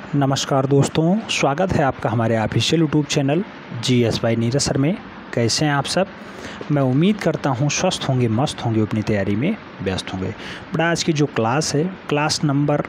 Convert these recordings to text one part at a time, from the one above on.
नमस्कार दोस्तों, स्वागत है आपका हमारे official YouTube channel GS by Neeraj sir में। कैसे हैं आप सब? मैं उम्मीद करता हूं स्वस्थ होंगे, मस्त होंगे, अपनी तैयारी में व्यस्त होंगे। बट आज की जो क्लास है, क्लास नंबर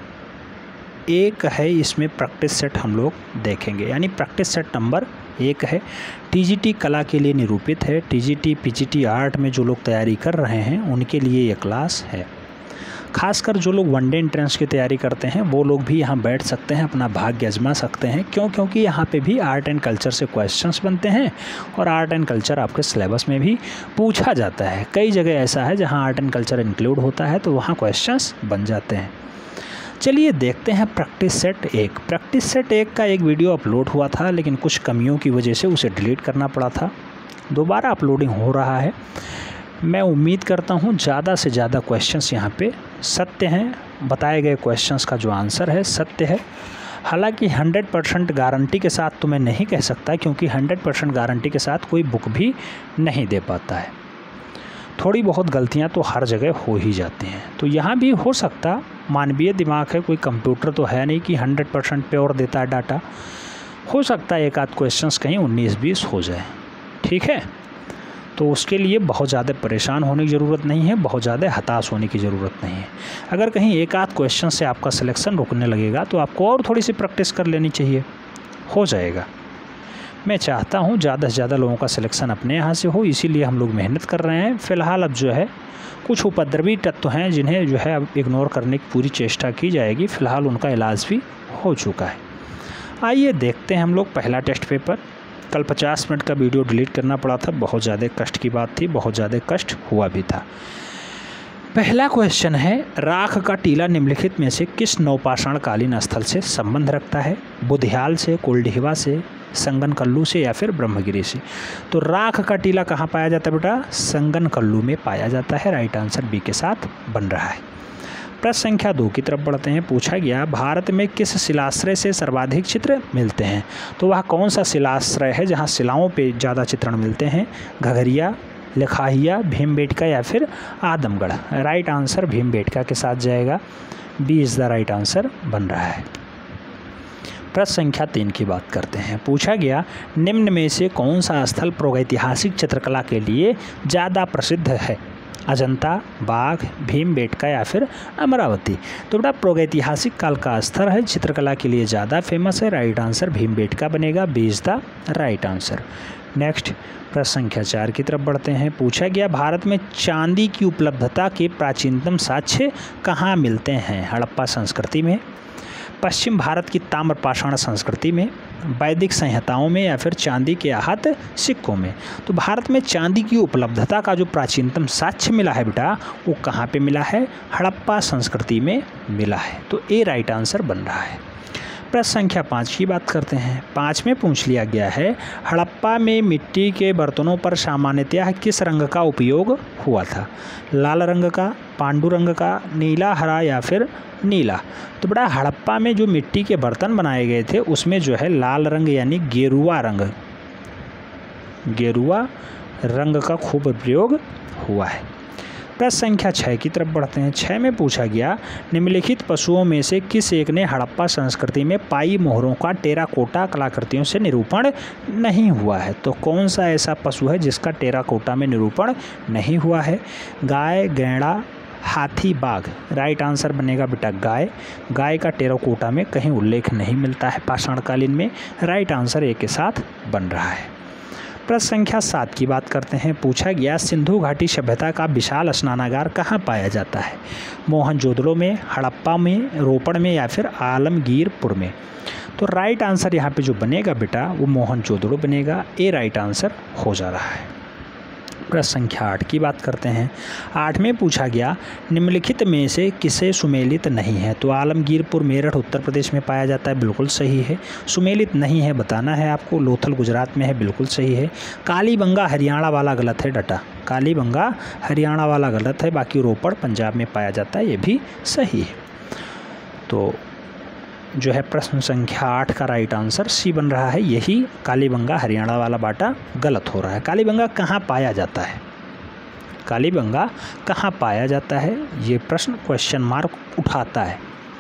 1 है। इसमें प्रैक्टिस सेट हम लोग देखेंगे, यानी प्रैक्टिस सेट नंबर 1 है। TGT कला के लिए निरूपित है। TGT PGT आर्ट में जो लोग तैयारी कर रहे हैं उनके लिए ये क्लास है। खासकर जो लोग वनडे एंट्रेंस की तैयारी करते हैं वो लोग भी यहाँ बैठ सकते हैं, अपना भाग्य आजमा सकते हैं। क्योंकि यहाँ पे भी आर्ट एंड कल्चर से क्वेश्चंस बनते हैं और आर्ट एंड कल्चर आपके सिलेबस में भी पूछा जाता है। कई जगह ऐसा है जहाँ आर्ट एंड कल्चर इंक्लूड होता है तो वहाँ क्वेश्चंस बन जाते हैं। चलिए देखते हैं प्रैक्टिस सेट 1। प्रैक्टिस सेट 1 का एक वीडियो अपलोड हुआ था, लेकिन कुछ कमियों की वजह से उसे डिलीट करना पड़ा था। दोबारा अपलोडिंग हो रहा है। मैं उम्मीद करता हूँ ज़्यादा से ज़्यादा क्वेश्चंस यहाँ पे सत्य हैं। बताए गए क्वेश्चंस का जो आंसर है सत्य है। हालांकि 100% गारंटी के साथ तो मैं नहीं कह सकता, क्योंकि 100% गारंटी के साथ कोई बुक भी नहीं दे पाता है। थोड़ी बहुत गलतियाँ तो हर जगह हो ही जाती हैं, तो यहाँ भी हो सकता। मानवीय दिमाग है, कोई कंप्यूटर तो है नहीं कि 100% प्योर देता है डाटा। हो सकता है एक आध क्वेश्चंस कहीं 19-20 हो जाए, ठीक है। तो उसके लिए बहुत ज़्यादा परेशान होने की ज़रूरत नहीं है, बहुत ज़्यादा हताश होने की ज़रूरत नहीं है। अगर कहीं एक आध क्वेश्चन से आपका सिलेक्शन रुकने लगेगा तो आपको और थोड़ी सी प्रैक्टिस कर लेनी चाहिए, हो जाएगा। मैं चाहता हूँ ज़्यादा से ज़्यादा लोगों का सिलेक्शन अपने यहाँ से हो, इसीलिए हम लोग मेहनत कर रहे हैं। फ़िलहाल अब जो है कुछ उपद्रवी तत्व हैं जिन्हें जो है अब इग्नोर करने की पूरी चेष्टा की जाएगी। फ़िलहाल उनका इलाज भी हो चुका है। आइए देखते हैं हम लोग पहला टेस्ट पेपर। कल 50 मिनट का वीडियो डिलीट करना पड़ा था, बहुत ज़्यादा कष्ट की बात थी, बहुत ज़्यादा कष्ट हुआ भी था। पहला क्वेश्चन है, राख का टीला निम्नलिखित में से किस नवपाषाण कालीन स्थल से संबंध रखता है? बुधियाल से, कुलडीहवा से, संगनकल्लू से या फिर ब्रह्मगिरी से? तो राख का टीला कहाँ पाया जाता है बेटा? संगनकल्लू में पाया जाता है। राइट आंसर बी के साथ बन रहा है। प्रश्न संख्या 2 की तरफ बढ़ते हैं। पूछा गया, भारत में किस शिलाश्रय से सर्वाधिक चित्र मिलते हैं? तो वह कौन सा शिलाश्रय है जहां शिलाओं पे ज़्यादा चित्रण मिलते हैं? घघरिया, लखाहिया, भीमबेटका या फिर आदमगढ़? राइट आंसर भीमबेटका के साथ जाएगा। B is the right answer बन रहा है। प्रश्न संख्या 3 की बात करते हैं। पूछा गया, निम्न में से कौन सा स्थल प्रागैतिहासिक चित्रकला के लिए ज़्यादा प्रसिद्ध है? अजंता, बाघ, भीमबेटका या फिर अमरावती? तो बेटा प्रागैतिहासिक काल का स्थल है, चित्रकला के लिए ज़्यादा फेमस है। राइट आंसर भीमबेटका बनेगा। B is the right answer. Next प्रश्न संख्या 4 की तरफ बढ़ते हैं। पूछा गया, भारत में चांदी की उपलब्धता के प्राचीनतम साक्ष्य कहाँ मिलते हैं? हड़प्पा संस्कृति में, पश्चिम भारत की ताम्रपाषाण संस्कृति में, वैदिक संहिताओं में या फिर चांदी के आहत सिक्कों में? तो भारत में चांदी की उपलब्धता का जो प्राचीनतम साक्ष्य मिला है बेटा, वो कहाँ पे मिला है? हड़प्पा संस्कृति में मिला है। तो ए राइट आंसर बन रहा है। प्रश्न संख्या 5 की बात करते हैं। 5 में पूछ लिया गया है, हड़प्पा में मिट्टी के बर्तनों पर सामान्यतः किस रंग का उपयोग हुआ था? लाल रंग का, पांडु रंग का, नीला, हरा या फिर नीला? तो बड़ा हड़प्पा में जो मिट्टी के बर्तन बनाए गए थे उसमें जो है लाल रंग यानी गेरुआ रंग का खूब प्रयोग हुआ है। प्रश्न संख्या 6 की तरफ बढ़ते हैं। 6 में पूछा गया, निम्नलिखित पशुओं में से किस एक ने हड़प्पा संस्कृति में पाई मोहरों का टेराकोटा कलाकृतियों से निरूपण नहीं हुआ है? तो कौन सा ऐसा पशु है जिसका टेराकोटा में निरूपण नहीं हुआ है? गाय, गैंडा, हाथी, बाघ? राइट आंसर बनेगा बेटा गाय। गाय का टेराकोटा में कहीं उल्लेख नहीं मिलता है पाषाणकालीन में। राइट आंसर ए के साथ बन रहा है। प्रश्न संख्या 7 की बात करते हैं। पूछा गया, सिंधु घाटी सभ्यता का विशाल स्नानागार कहाँ पाया जाता है? मोहनजोदड़ो में, हड़प्पा में, रोपड़ में या फिर आलमगीरपुर में? तो राइट आंसर यहाँ पे जो बनेगा बेटा वो मोहनजोदड़ो बनेगा। ए राइट आंसर हो जा रहा है। प्रश्न संख्या 8 की बात करते हैं। 8 में पूछा गया, निम्नलिखित में से किसे सुमेलित नहीं है? तो आलमगीरपुर मेरठ उत्तर प्रदेश में पाया जाता है, बिल्कुल सही है। सुमेलित नहीं है बताना है आपको। लोथल गुजरात में है, बिल्कुल सही है। कालीबंगा हरियाणा वाला गलत है डाटा, कालीबंगा हरियाणा वाला गलत है। बाकी रोपड़ पंजाब में पाया जाता है, ये भी सही है। तो जो है प्रश्न संख्या 8 का राइट आंसर सी बन रहा है। यही कालीबंगा हरियाणा वाला बाटा गलत हो रहा है। कालीबंगा कहाँ पाया जाता है? कालीबंगा कहाँ पाया जाता है? ये प्रश्न क्वेश्चन मार्क उठाता है।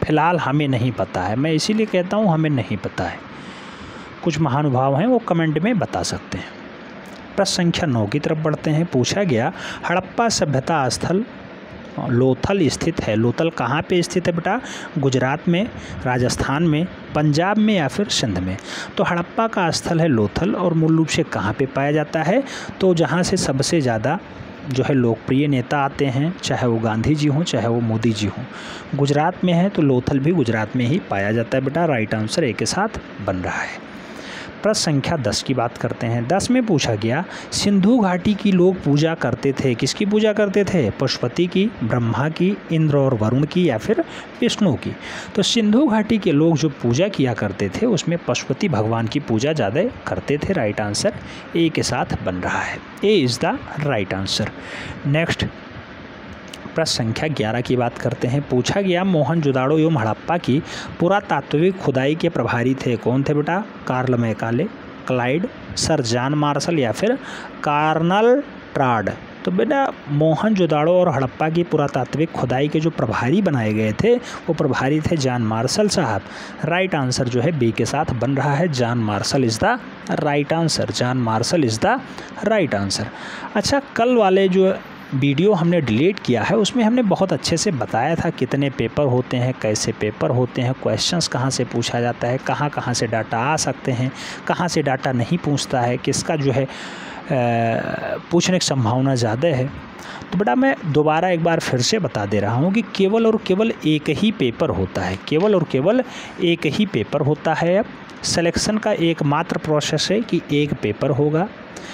फ़िलहाल हमें नहीं पता है। मैं इसीलिए कहता हूँ हमें नहीं पता है, कुछ महानुभाव हैं वो कमेंट में बता सकते हैं। प्रश्न संख्या 9 की तरफ बढ़ते हैं। पूछा गया हड़प्पा सभ्यता स्थल लोथल स्थित है। लोथल कहाँ पे स्थित है बेटा? गुजरात में, राजस्थान में, पंजाब में या फिर सिंध में। तो हड़प्पा का स्थल है लोथल और मूल रूप से कहाँ पे पाया जाता है? तो जहाँ से सबसे ज़्यादा जो है लोकप्रिय नेता आते हैं, चाहे वो गांधी जी हों चाहे वो मोदी जी हों, गुजरात में है, तो लोथल भी गुजरात में ही पाया जाता है बेटा। राइट आंसर ए के साथ बन रहा है। प्रश्न संख्या 10 की बात करते हैं। 10 में पूछा गया सिंधु घाटी की लोग पूजा करते थे, किसकी पूजा करते थे? पशुपति की, ब्रह्मा की, इंद्र और वरुण की या फिर विष्णु की। तो सिंधु घाटी के लोग जो पूजा किया करते थे उसमें पशुपति भगवान की पूजा ज़्यादा करते थे। राइट आंसर ए के साथ बन रहा है। A is the right answer. Next प्रश्न संख्या 11 की बात करते हैं। पूछा गया मोहनजोदाड़ो एवं हड़प्पा की पुरातात्विक खुदाई के प्रभारी थे, कौन थे बेटा? Karl Macaulay, Clyde, sir John Marshall या फिर कार्नल ट्राड। तो बेटा मोहनजोदाड़ो और हड़प्पा की पुरातात्विक खुदाई के जो प्रभारी बनाए गए थे वो प्रभारी थे जॉन मार्शल साहब। राइट आंसर जो है बी के साथ बन रहा है। John Marshall is the right answer. John Marshall is the right answer. अच्छा, कल वाले जो वीडियो हमने डिलीट किया है उसमें हमने बहुत अच्छे से बताया था कितने पेपर होते हैं, कैसे पेपर होते हैं, क्वेश्चंस कहाँ से पूछा जाता है, कहाँ कहाँ से डाटा आ सकते हैं, कहाँ से डाटा नहीं पूछता है, किसका जो है पूछने की संभावना ज़्यादा है। तो बेटा मैं दोबारा एक बार फिर से बता दे रहा हूँ कि केवल और केवल एक ही पेपर होता है, केवल और केवल एक ही पेपर होता है। अब सिलेक्शन का एकमात्र प्रोसेस है कि एक पेपर होगा,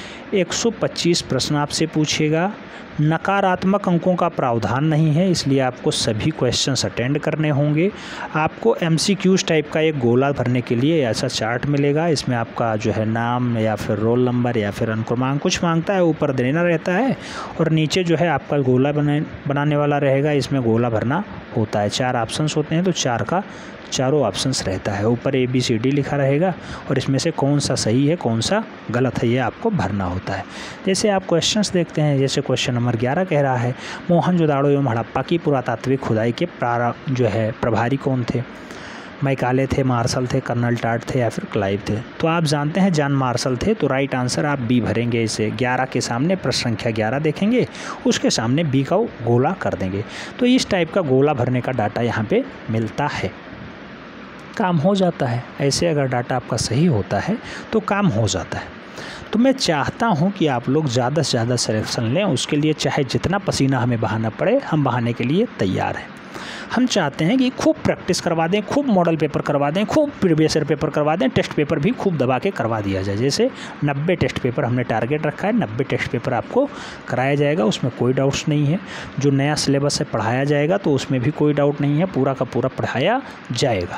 125 प्रश्न आपसे पूछेगा, नकारात्मक अंकों का प्रावधान नहीं है, इसलिए आपको सभी क्वेश्चंस अटेंड करने होंगे। आपको एमसीक्यूज टाइप का एक गोला भरने के लिए ऐसा चार्ट मिलेगा, इसमें आपका जो है नाम या फिर रोल नंबर या फिर अंक क्रमांक कुछ मांगता है, ऊपर देना रहता है और नीचे जो है आपका गोला बनाने वाला रहेगा, इसमें गोला भरना होता है। 4 ऑप्शंस होते हैं तो 4 का चारों ऑप्शंस रहता है। ऊपर ABCD लिखा रहेगा और इसमें से कौन सा सही है कौन सा गलत है ये आपको भरना होता है। जैसे आप क्वेश्चंस देखते हैं, जैसे क्वेश्चन नंबर 11 कह रहा है मोहनजोदाड़ो एवं हड़प्पा की पुरातात्विक खुदाई के जो है प्रभारी कौन थे? मैकाले थे, मार्शल थे, कर्नल ट्राड थे या फिर क्लाइव थे। तो आप जानते हैं जॉन मार्शल थे, तो राइट आंसर आप बी भरेंगे। इसे 11 के सामने प्रश्न संख्या 11 देखेंगे, उसके सामने बी का गोला कर देंगे। तो इस टाइप का गोला भरने का डाटा यहाँ पे मिलता है, काम हो जाता है। ऐसे अगर डाटा आपका सही होता है तो काम हो जाता है। तो मैं चाहता हूं कि आप लोग ज़्यादा से ज़्यादा सिलेक्शन लें, उसके लिए चाहे जितना पसीना हमें बहाना पड़े हम बहाने के लिए तैयार हैं। हम चाहते हैं कि खूब प्रैक्टिस करवा दें, खूब मॉडल पेपर करवा दें, खूब प्रीवियस ईयर पेपर करवा दें, टेस्ट पेपर भी खूब दबा के करवा दिया जाए। जैसे 90 टेस्ट पेपर हमने टारगेट रखा है, 90 टेस्ट पेपर आपको कराया जाएगा, उसमें कोई डाउट्स नहीं है। जो नया सिलेबस है पढ़ाया जाएगा तो उसमें भी कोई डाउट नहीं है, पूरा का पूरा पढ़ाया जाएगा।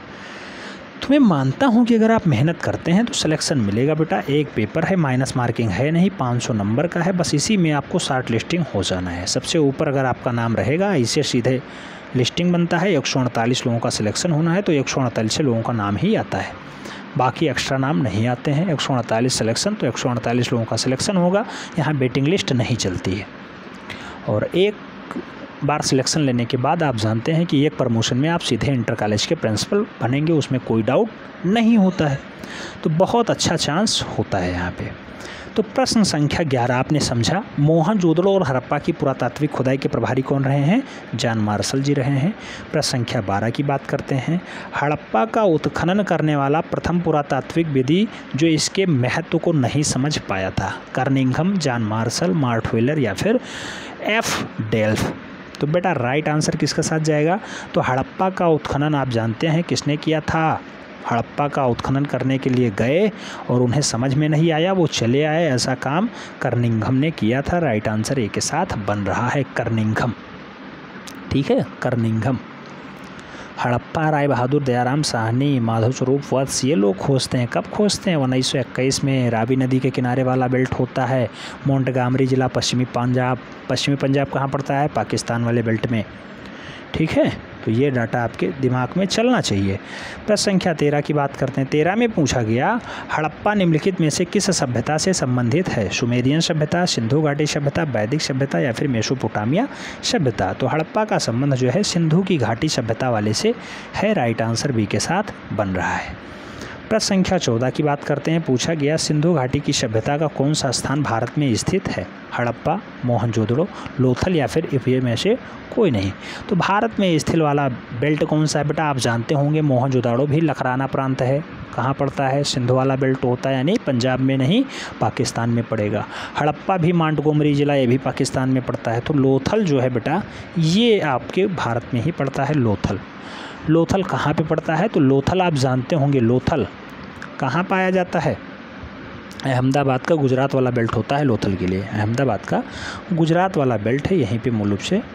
तो मैं मानता हूं कि अगर आप मेहनत करते हैं तो सिलेक्शन मिलेगा बेटा। एक पेपर है, माइनस मार्किंग है नहीं, 500 नंबर का है, बस इसी में आपको शॉर्ट लिस्टिंग हो जाना है। सबसे ऊपर अगर आपका नाम रहेगा, इससे सीधे लिस्टिंग बनता है। 148 लोगों का सिलेक्शन होना है तो 148 लोगों का नाम ही आता है, बाकी एक्स्ट्रा नाम नहीं आते हैं। 148 सिलेक्शन तो 148 लोगों का सिलेक्शन होगा, यहाँ वेटिंग लिस्ट नहीं चलती है। और एक बार सिलेक्शन लेने के बाद आप जानते हैं कि एक प्रमोशन में आप सीधे इंटर कॉलेज के प्रिंसिपल बनेंगे, उसमें कोई डाउट नहीं होता है। तो बहुत अच्छा चांस होता है यहाँ पे। तो प्रश्न संख्या 11 आपने समझा, मोहनजोदड़ो और हड़प्पा की पुरातात्विक खुदाई के प्रभारी कौन रहे हैं? जॉन मार्शल जी रहे हैं। प्रश्न संख्या 12 की बात करते हैं, हड़प्पा का उत्खनन करने वाला प्रथम पुरातात्विक विधि जो इसके महत्व को नहीं समझ पाया था? कार्निंघम, जॉन मार्शल, मार्ट व्हीलर या फिर F डेल्फ। तो बेटा राइट आंसर किसके साथ जाएगा? तो हड़प्पा का उत्खनन आप जानते हैं किसने किया था? हड़प्पा का उत्खनन करने के लिए गए और उन्हें समझ में नहीं आया, वो चले आए, ऐसा काम कार्निंघम ने किया था। राइट आंसर ए के साथ बन रहा है कार्निंघम। ठीक है, कार्निंघम। हड़प्पा राय बहादुर, दयाराम साहनी, माधव स्वरूप वत्स, ये लोग खोजते हैं। कब खोजते हैं? 1921 में। रावी नदी के किनारे वाला बेल्ट होता है। मोंटगामरी ज़िला पश्चिमी पंजाब कहाँ पड़ता है? पाकिस्तान वाले बेल्ट में। ठीक है, तो ये डाटा आपके दिमाग में चलना चाहिए। प्रश्न संख्या 13 की बात करते हैं। 13 में पूछा गया हड़प्पा निम्नलिखित में से किस सभ्यता से संबंधित है? सुमेरियन सभ्यता, सिंधु घाटी सभ्यता, वैदिक सभ्यता या फिर मेसोपोटामिया सभ्यता। तो हड़प्पा का संबंध जो है सिंधु की घाटी सभ्यता वाले से है। राइट आंसर बी के साथ बन रहा है। प्रश्न संख्या 14 की बात करते हैं। पूछा गया सिंधु घाटी की सभ्यता का कौन सा स्थान भारत में स्थित है? हड़प्पा, मोहनजोदड़ो, लोथल या फिर इफे में से कोई नहीं। तो भारत में स्थित वाला बेल्ट कौन सा है बेटा? आप जानते होंगे मोहनजोदड़ो भी लखराना प्रांत है। कहाँ पड़ता है? सिंधु वाला बेल्ट होता है, यानी पंजाब में नहीं पाकिस्तान में पड़ेगा। हड़प्पा भी मांटगोमरी जिला, ये भी पाकिस्तान में पड़ता है। तो लोथल जो है बेटा ये आपके भारत में ही पड़ता है। लोथल कहाँ पे पड़ता है? तो लोथल आप जानते होंगे, लोथल कहाँ पाया जाता है? अहमदाबाद का गुजरात वाला बेल्ट होता है लोथल के लिए। अहमदाबाद का गुजरात वाला बेल्ट है, यहीं पे मूल रूप से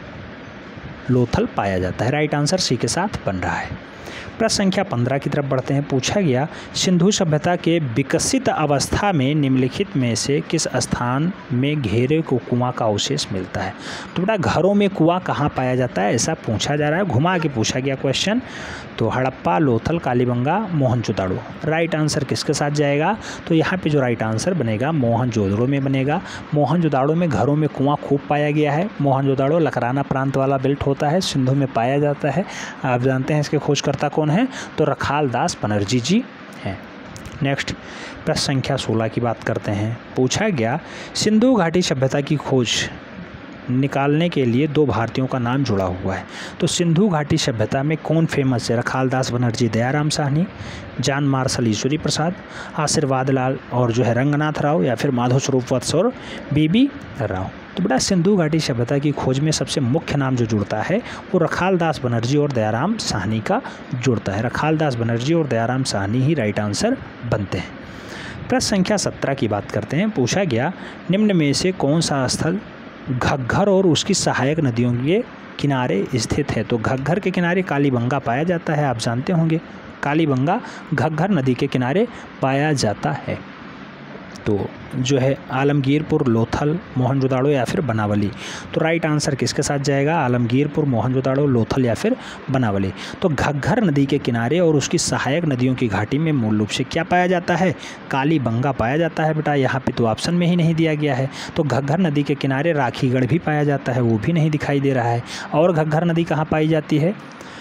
लोथल पाया जाता है। राइट आंसर सी के साथ बन रहा है। प्रश्न संख्या 15 की तरफ बढ़ते हैं। पूछा गया सिंधु सभ्यता के विकसित अवस्था में निम्नलिखित में से किस स्थान में घेरे को कुआं का अवशेष मिलता है? तो बेटा घरों में कुआं कहाँ पाया जाता है ऐसा पूछा जा रहा है, घुमा के पूछा गया क्वेश्चन। तो हड़प्पा, लोथल, कालीबंगा, मोहनजोदड़ो। राइट आंसर किसके साथ जाएगा? तो यहाँ पे जो राइट आंसर बनेगा मोहनजोदड़ो में बनेगा। मोहनजोदड़ो में घरों में कुआं खूब पाया गया है। मोहनजोदड़ो लकराना प्रांत वाला बेल्ट होता है, सिंधु में पाया जाता है। आप जानते हैं इसके खोजकर्ता कौन है? तो रखालदास बनर्जी जी हैं। नेक्स्ट प्रश्न संख्या 16 की बात करते हैं। पूछा गया सिंधु घाटी सभ्यता की खोज निकालने के लिए 2 भारतीयों का नाम जुड़ा हुआ है। तो सिंधु घाटी सभ्यता में कौन फेमस है? रखालदास बनर्जी, दयाराम साहनी, जान मार्शल ईश्वरी प्रसाद, आशीर्वाद लाल और जो है रंगनाथ राव या फिर माधव स्वरूप वत्स और बीबी राव। तो बेटा सिंधु घाटी सभ्यता की खोज में सबसे मुख्य नाम जो जुड़ता है वो रखालदास बनर्जी और दयाराम साहनी का जुड़ता है। रखालदास बनर्जी और दयाराम साहनी ही राइट आंसर बनते हैं। प्रश्न संख्या 17 की बात करते हैं। पूछा गया निम्न में से कौन सा स्थल घग्घर और उसकी सहायक नदियों के किनारे स्थित है? तो घग्घर के किनारे कालीबंगा पाया जाता है, आप जानते होंगे। कालीबंगा घग्घर नदी के किनारे पाया जाता है। तो जो है आलमगीरपुर, लोथल, मोहनजोदड़ो या फिर बनावली। तो राइट आंसर किसके साथ जाएगा? आलमगीरपुर, मोहनजोदड़ो, लोथल या फिर बनावली। तो घग्घर नदी के किनारे और उसकी सहायक नदियों की घाटी में मूल रूप से क्या पाया जाता है? कालीबंगा पाया जाता है बेटा। यहाँ पे तो ऑप्शन में ही नहीं दिया गया है। तो घग्घर नदी के किनारे राखीगढ़ भी पाया जाता है, वो भी नहीं दिखाई दे रहा है। और घग्घर नदी कहाँ पाई जाती है?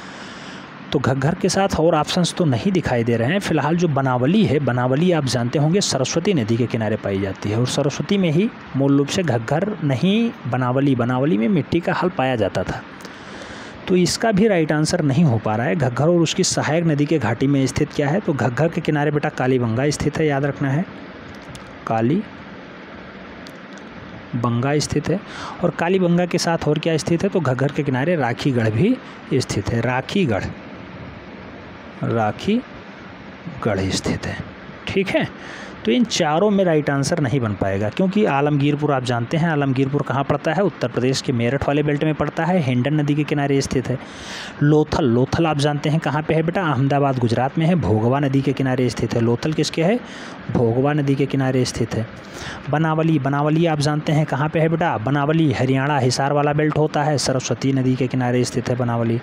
तो घग्घर के साथ और ऑप्शंस तो नहीं दिखाई दे रहे हैं। फिलहाल जो बनावली है, बनावली आप जानते होंगे सरस्वती नदी के किनारे पाई जाती है और सरस्वती में ही मूल रूप से घग्घर नहीं बनावली में मिट्टी का हल पाया जाता था। तो इसका भी राइट आंसर नहीं हो पा रहा है। घग्घर और उसकी सहायक नदी के घाटी में स्थित क्या है? तो घग्घर के किनारे बेटा कालीबंगा स्थित है, याद रखना है। कालीबंगा स्थित है। और कालीबंगा के साथ और क्या स्थित है? तो घग्घर के किनारे राखीगढ़ भी स्थित है। राखीगढ़ स्थित है। ठीक है, तो इन चारों में राइट आंसर नहीं बन पाएगा क्योंकि आलमगीरपुर आप जानते हैं। आलमगीरपुर कहाँ पड़ता है? उत्तर प्रदेश के मेरठ वाले बेल्ट में पड़ता है, हिंडन नदी के किनारे स्थित है। लोथल आप जानते हैं कहाँ पे है बेटा? अहमदाबाद गुजरात में है, भोगवा नदी के किनारे स्थित है। लोथल किसके है? भोगवा नदी के किनारे स्थित है। बनावली आप जानते हैं कहाँ पे है बेटा? बनावली हरियाणा हिसार वाला बेल्ट होता है, सरस्वती नदी के किनारे स्थित है। बनावली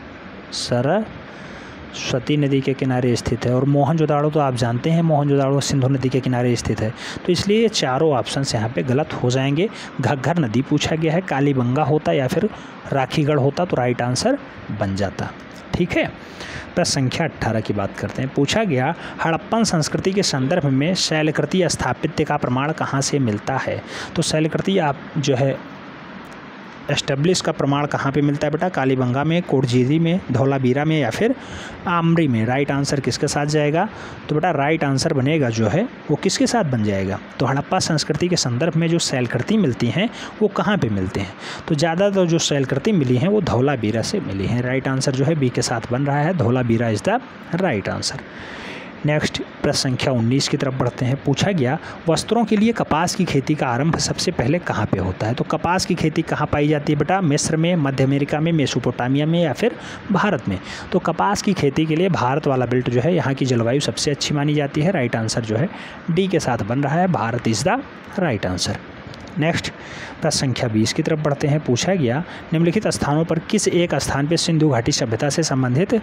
सरस्वती नदी के किनारे स्थित है। और मोहनजोदड़ो तो आप जानते हैं, मोहनजोदड़ो सिंधु नदी के किनारे स्थित है। तो इसलिए ये चारों ऑप्शन यहाँ पे गलत हो जाएंगे। घग्घर नदी पूछा गया है, कालीबंगा होता या फिर राखीगढ़ होता तो राइट आंसर बन जाता। ठीक है, प्रश्न संख्या 18 की बात करते हैं। पूछा गया हड़प्पन संस्कृति के संदर्भ में शैलकृति स्थापत्य का प्रमाण कहाँ से मिलता है? तो शैलकृति आप जो है एस्टेब्लिश का प्रमाण कहाँ पे मिलता है बेटा? कालीबंगा में, कोटजीरी में, धौलावीरा में या फिर आमरी में। राइट आंसर किसके साथ जाएगा? तो बेटा राइट आंसर बनेगा जो है वो किसके साथ बन जाएगा? तो हड़प्पा संस्कृति के संदर्भ में जो शैलकृति मिलती हैं वो कहाँ पे मिलते हैं? तो ज़्यादातर जो शैलकृति मिली हैं वो धौलावीरा से मिली हैं। राइट आंसर जो है बी के साथ बन रहा है, Dholavira is the right answer. Next प्रश्न संख्या 19 की तरफ बढ़ते हैं। पूछा गया वस्त्रों के लिए कपास की खेती का आरंभ सबसे पहले कहाँ पे होता है? तो कपास की खेती कहाँ पाई जाती है बेटा? मिस्र में, मध्य अमेरिका में, मेसोपोटामिया में या फिर भारत में? तो कपास की खेती के लिए भारत वाला बेल्ट जो है यहाँ की जलवायु सबसे अच्छी मानी जाती है। राइट आंसर जो है डी के साथ बन रहा है, Bharat is the right answer. Next प्रश्न संख्या 20 की तरफ बढ़ते हैं। पूछा गया निम्नलिखित स्थानों पर किस एक स्थान पर सिंधु घाटी सभ्यता से संबंधित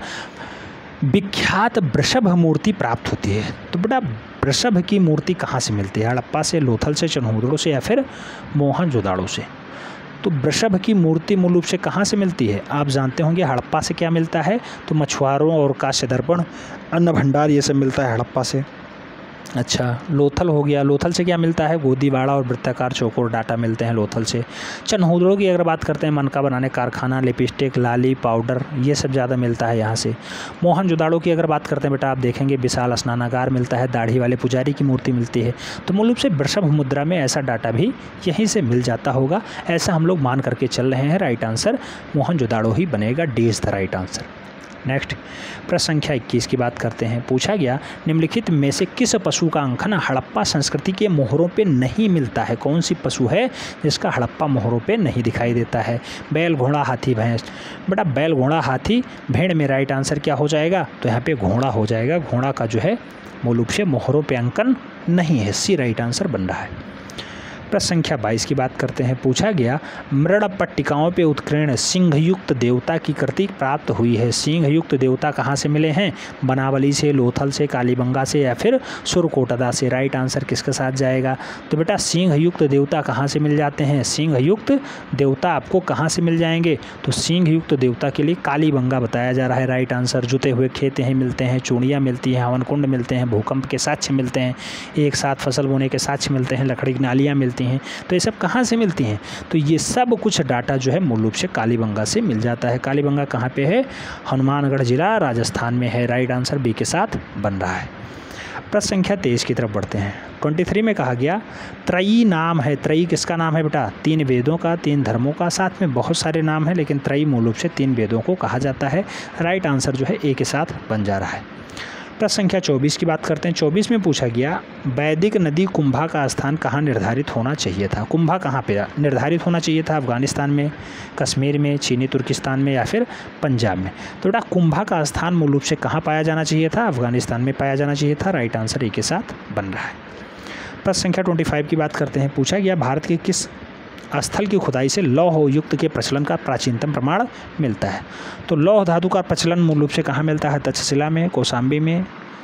विख्यात वृषभ मूर्ति प्राप्त होती है। तो बेटा वृषभ की मूर्ति कहाँ से मिलती है? हड़प्पा से, लोथल से, चनहौदड़ो से या फिर मोहनजोदाड़ो से। तो वृषभ की मूर्ति मूल रूप से कहाँ से मिलती है? आप जानते होंगे हड़प्पा से क्या मिलता है, तो मछुआरों और कांस्य दर्पण, अन्न भंडार, ये सब मिलता है हड़प्पा से। अच्छा, लोथल हो गया, लोथल से क्या मिलता है? गोदीबाड़ा और वृत्ताकार चौकोर डाटा मिलते हैं लोथल से। चनहौदड़ो की अगर बात करते हैं, मनका बनाने कारखाना, लिपस्टिक, लाली, पाउडर, ये सब ज़्यादा मिलता है यहाँ से। मोहनजोदाड़ो की अगर बात करते हैं बेटा, आप देखेंगे विशाल स्नानागार मिलता है, दाढ़ी वाले पुजारी की मूर्ति मिलती है। तो मूल रूप से वृषभ मुद्रा में ऐसा डाटा भी यहीं से मिल जाता होगा, ऐसा हम लोग मान करके चल रहे हैं। राइट आंसर मोहनजोदाड़ो ही बनेगा, D is the right answer. Next प्रश्न संख्या 21 की बात करते हैं। पूछा गया निम्नलिखित में से किस पशु का अंकन हड़प्पा संस्कृति के मोहरों पे नहीं मिलता है? कौन सी पशु है जिसका हड़प्पा मोहरों पे नहीं दिखाई देता है? बैल, घोड़ा, हाथी, भैंस। बेटा बैल, घोड़ा, हाथी, भेड़ में राइट आंसर क्या हो जाएगा? तो यहाँ पे घोड़ा हो जाएगा। घोड़ा का जो है मूल रूप से मोहरों पे अंकन नहीं है, सी राइट आंसर बन रहा है। प्रश्न संख्या 22 की बात करते हैं। पूछा गया मृण पट्टिकाओं पे उत्कीर्ण सिंहयुक्त देवता की कृति प्राप्त हुई है। सिंहयुक्त देवता कहाँ से मिले हैं? बनावली से, लोथल से, कालीबंगा से या फिर सुरकोटदा से। राइट आंसर किसके साथ जाएगा? तो बेटा सिंहयुक्त देवता कहाँ से मिल जाते हैं? सिंहयुक्त देवता आपको कहाँ से मिल जाएंगे? तो सिंहयुक्त देवता के लिए कालीबंगा बताया जा रहा है। Right answer. जुते हुए खेत यहीं मिलते हैं, चूड़ियाँ मिलती हैं, हवन कुंड मिलते हैं, भूकंप के साक्ष्य मिलते हैं, एक साथ फसल बोने के साक्ष्य मिलते हैं, लकड़ी की नालियाँ मिलती हैं। तो ये सब कहाँ से मिलती हैं? तो ये सब कुछ डाटा जो है मूल रूप से कालीबंगा से मिल जाता है। कालीबंगा कहाँ पे है? हनुमानगढ़ जिला, राजस्थान में है। राइट आंसर बी के साथ बन रहा है। प्रश्न संख्या 23 की तरफ बढ़ते हैं। 23 में कहा गया त्रयी नाम है। त्रयी किसका नाम है बेटा? 3 वेदों का, 3 धर्मों का, साथ में बहुत सारे नाम हैं, लेकिन त्रयी मूल रूप से 3 वेदों को कहा जाता है। राइट आंसर जो है ए के साथ बन जा रहा है। प्रश्न संख्या 24 की बात करते हैं। 24 में पूछा गया वैदिक नदी कुंभा का स्थान कहाँ निर्धारित होना चाहिए था? कुंभा कहाँ पे निर्धारित होना चाहिए था? अफगानिस्तान में, कश्मीर में, चीनी तुर्किस्तान में या फिर पंजाब में? तो बेटा कुंभा का स्थान मूल रूप से कहाँ पाया जाना चाहिए था? अफगानिस्तान में पाया जाना चाहिए था। राइट आंसर ए के साथ बन रहा है। प्रश्न संख्या 25 की बात करते हैं। पूछा गया भारत के किस स्थल की खुदाई से लौह युक्त के प्रचलन का प्राचीनतम प्रमाण मिलता है? तो लौह धातु का प्रचलन मूल रूप से कहाँ मिलता है? तक्षशिला में, कौशाम्बी में,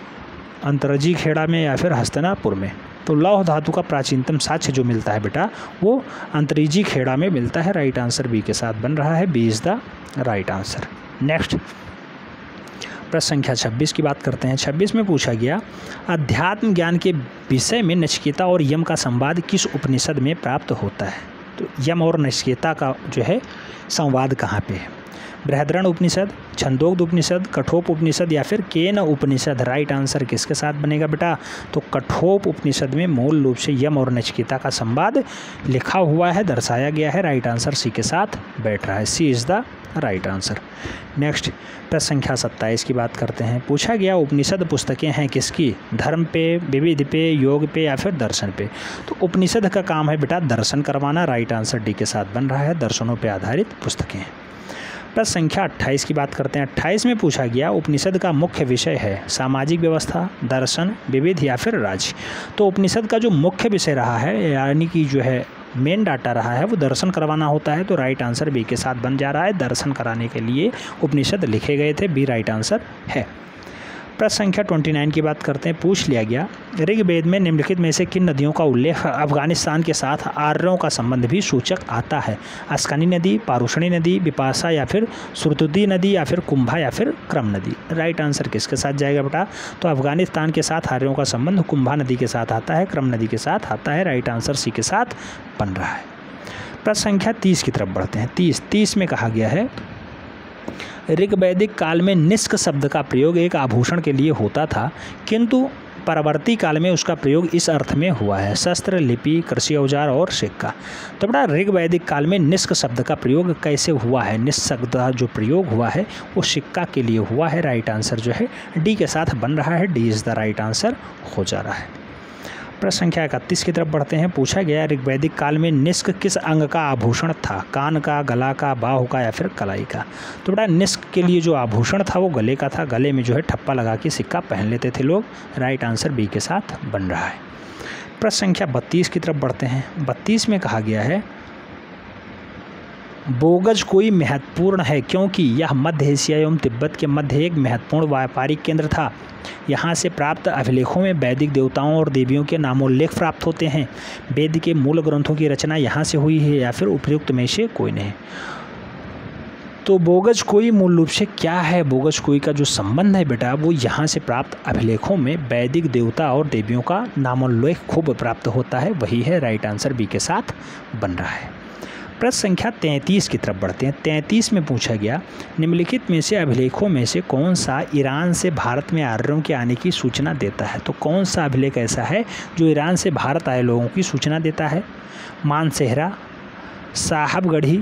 अंतरजी खेड़ा में या फिर हस्तिनापुर में? तो लौह धातु का प्राचीनतम साक्ष्य जो मिलता है बेटा वो अंतरजी खेड़ा में मिलता है। राइट आंसर बी के साथ बन रहा है, B is the right answer. Next प्रश्न संख्या 26 की बात करते हैं। 26 में पूछा गया अध्यात्म ज्ञान के विषय में नचिकेता और यम का संवाद किस उपनिषद में प्राप्त होता है? तो यम और नचिकेता का जो है संवाद कहाँ पे है? बृहद्रण्य उपनिषद, छंदोग्ध उपनिषद, कठोप उपनिषद या फिर केन उपनिषद? राइट आंसर किसके साथ बनेगा बेटा? तो कठोप उपनिषद में मूल रूप से यम और नचिकेता का संवाद लिखा हुआ है, दर्शाया गया है। राइट आंसर सी के साथ बैठ रहा है, C is the right answer. Next प्रश्न संख्या 27 की बात करते हैं। पूछा गया उपनिषद पुस्तकें हैं किसकी? धर्म पे, विविध पे, योग पे या फिर दर्शन पे? तो उपनिषद का काम है बेटा दर्शन करवाना। राइट आंसर डी के साथ बन रहा है, दर्शनों पे आधारित पुस्तकें हैं। प्रश्न संख्या 28 की बात करते हैं। 28 में पूछा गया उपनिषद का मुख्य विषय है सामाजिक व्यवस्था, दर्शन, विविध या फिर राज्य? तो उपनिषद का जो मुख्य विषय रहा है, यानी कि जो है मेन डाटा रहा है, वो दर्शन करवाना होता है। तो राइट आंसर बी के साथ बन जा रहा है, दर्शन कराने के लिए उपनिषद लिखे गए थे। बी राइट आंसर है। प्रश्न संख्या 29 की बात करते हैं। पूछ लिया गया ऋग्वेद में निम्नलिखित में से किन नदियों का उल्लेख अफगानिस्तान के साथ आर्यों का संबंध भी सूचक आता है? अस्कानी नदी, पारुषणी नदी, बिपाशा या फिर सुरतुदी नदी या फिर कुंभा या फिर क्रम नदी? राइट आंसर किसके साथ जाएगा बेटा? तो अफगानिस्तान के साथ आर्यों का संबंध कुंभा नदी के साथ आता है, क्रम नदी के साथ आता है। राइट आंसर सी के साथ बन रहा है। प्रश्न संख्या 30 की तरफ बढ़ते हैं। 30 में कहा गया है ऋग्वैदिक काल में निष्क शब्द का प्रयोग एक आभूषण के लिए होता था, किंतु परवर्ती काल में उसका प्रयोग इस अर्थ में हुआ है, शस्त्र, लिपि, कृषि औजार और सिक्का। तो बड़ा ऋग्वैदिक काल में निष्क शब्द का प्रयोग कैसे हुआ है? निष्क शब्द का जो प्रयोग हुआ है वो सिक्का के लिए हुआ है। राइट आंसर जो है डी के साथ बन रहा है, D is the right answer हो जा रहा है। प्रश्न संख्या 31 की तरफ बढ़ते हैं। पूछा गया ऋग्वैदिक काल में निष्क किस अंग का आभूषण था? कान का, गला का, बाहु का या फिर कलाई का? तो बेटा निष्क के लिए जो आभूषण था वो गले का था। गले में जो है ठप्पा लगा के सिक्का पहन लेते थे लोग। राइट आंसर बी के साथ बन रहा है। प्रश्न संख्या 32 की तरफ बढ़ते हैं। 32 में कहा गया है बोगज कोई महत्वपूर्ण है क्योंकि यह मध्य एशिया एवं तिब्बत के मध्य एक महत्वपूर्ण व्यापारिक केंद्र था। यहाँ से प्राप्त अभिलेखों में वैदिक देवताओं और देवियों के नामोल्लेख प्राप्त होते हैं। वेद के मूल ग्रंथों की रचना यहाँ से हुई है या फिर उपयुक्त में से कोई नहीं। तो बोगज कोई मूल रूप से क्या है? बोगज कोई का जो संबंध है बेटा वो यहाँ से प्राप्त अभिलेखों में वैदिक देवता और देवियों का नामोल्लेख खूब प्राप्त होता है, वही है। राइट आंसर बी के साथ बन रहा है। प्रश्न संख्या 33 की तरफ बढ़ते हैं। 33 में पूछा गया निम्नलिखित में से अभिलेखों में से कौन सा ईरान से भारत में आर्यों के आने की सूचना देता है? तो कौन सा अभिलेख ऐसा है जो ईरान से भारत आए लोगों की सूचना देता है? मानसेहरा, साहबगढ़ी,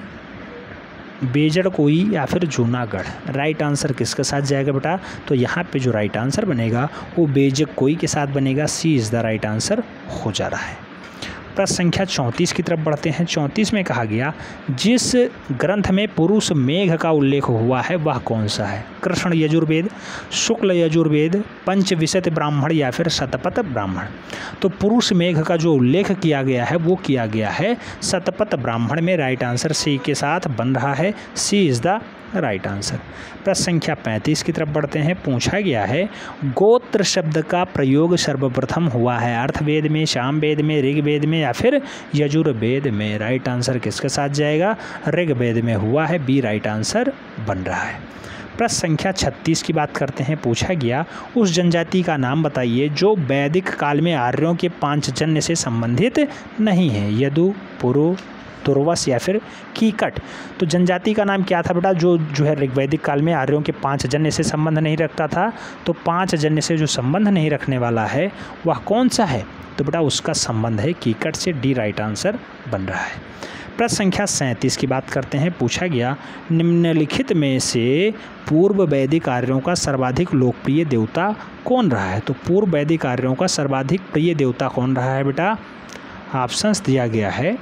बेजड़कोई या फिर जूनागढ़। राइट आंसर किसके साथ जाएगा बेटा? तो यहाँ पे जो राइट आंसर बनेगा वो बेजड़कोई के साथ बनेगा। C is the right answer हो जा रहा है। प्रश्न संख्या 34 की तरफ बढ़ते हैं। 34 में कहा गया जिस ग्रंथ में पुरुष मेघ का उल्लेख हुआ है वह कौन सा है? कृष्ण यजुर्वेद, शुक्ल यजुर्वेद, पंचविंशति ब्राह्मण या फिर शतपथ ब्राह्मण। तो पुरुष मेघ का जो उल्लेख किया गया है वो किया गया है शतपथ ब्राह्मण में। राइट आंसर सी के साथ बन रहा है। C is the right answer. प्रश्न संख्या 35 की तरफ बढ़ते हैं। पूछा गया है गोत्र शब्द का प्रयोग सर्वप्रथम हुआ है अर्थवेद में, सामवेद में, ऋग्वेद में या फिर यजुर्वेद में? राइट आंसर किसके साथ जाएगा? ऋग्वेद में हुआ है। बी राइट आंसर बन रहा है। प्रश्न संख्या 36 की बात करते हैं। पूछा गया उस जनजाति का नाम बताइए जो वैदिक काल में आर्यों के पांचजन्य से संबंधित नहीं है। यदु, पुरु, तुर्वस या फिर कीकट। तो जनजाति का नाम क्या था बेटा जो है ऋग्वैदिक काल में आर्यों के पांचजन्य से संबंध नहीं रखता था? तो पांचजन्य से जो संबंध नहीं रखने वाला है वह कौन सा है? तो बेटा उसका संबंध है कीकट से। डी राइट आंसर बन रहा है। प्रश्न संख्या 37 की बात करते हैं। पूछा गया निम्नलिखित में से पूर्व वैदिक आर्यों का सर्वाधिक लोकप्रिय देवता कौन रहा है? तो पूर्व वैदिक आर्यों का सर्वाधिक प्रिय देवता कौन रहा है बेटा? ऑप्शंस दिया गया है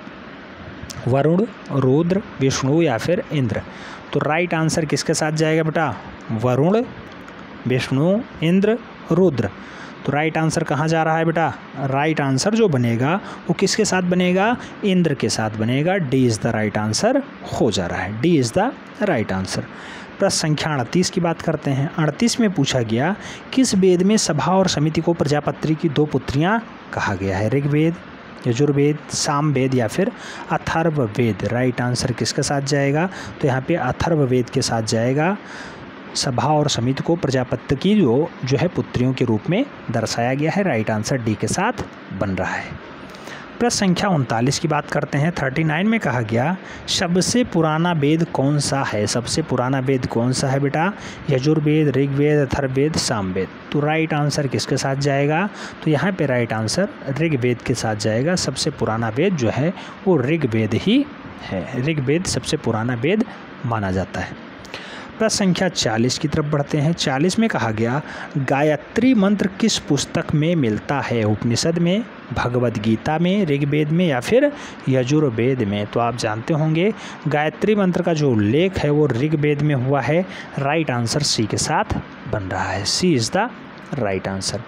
वरुण, रुद्र, विष्णु या फिर इंद्र। तो राइट आंसर किसके साथ जाएगा बेटा? वरुण, विष्णु, इंद्र, रुद्र। तो राइट आंसर कहाँ जा रहा है बेटा? राइट आंसर जो बनेगा वो किसके साथ बनेगा? इंद्र के साथ बनेगा। D is the right answer हो जा रहा है। D is the right answer. प्रश्न संख्या 38 की बात करते हैं। 38 में पूछा गया किस वेद में सभा और समिति को प्रजापति की दो पुत्रियाँ कहा गया है? ऋग्वेद, यजुर्वेद, सामवेद या फिर अथर्ववेद। राइट आंसर किसके साथ जाएगा? तो यहाँ पे अथर्ववेद के साथ जाएगा। सभा और समिति को प्रजापति की जो है पुत्रियों के रूप में दर्शाया गया है। राइट आंसर डी के साथ बन रहा है। प्रश्न संख्या 39 की बात करते हैं। 39 में कहा गया सबसे पुराना वेद कौन सा है? सबसे पुराना वेद कौन सा है बेटा? यजुर्वेद, ऋग्वेद, अथर्ववेद, सामवेद। तो राइट आंसर किसके साथ जाएगा? तो यहाँ पे राइट आंसर ऋग्वेद के साथ जाएगा। सबसे पुराना वेद जो है वो ऋग्वेद ही है। ऋग्वेद सबसे पुराना वेद माना जाता है। प्रश्न संख्या 40 की तरफ बढ़ते हैं। 40 में कहा गया गायत्री मंत्र किस पुस्तक में मिलता है? उपनिषद में, भगवद गीता में, ऋग्वेद में या फिर यजुर्वेद में? तो आप जानते होंगे गायत्री मंत्र का जो उल्लेख है वो ऋग्वेद में हुआ है। राइट आंसर सी के साथ बन रहा है। C is the right answer.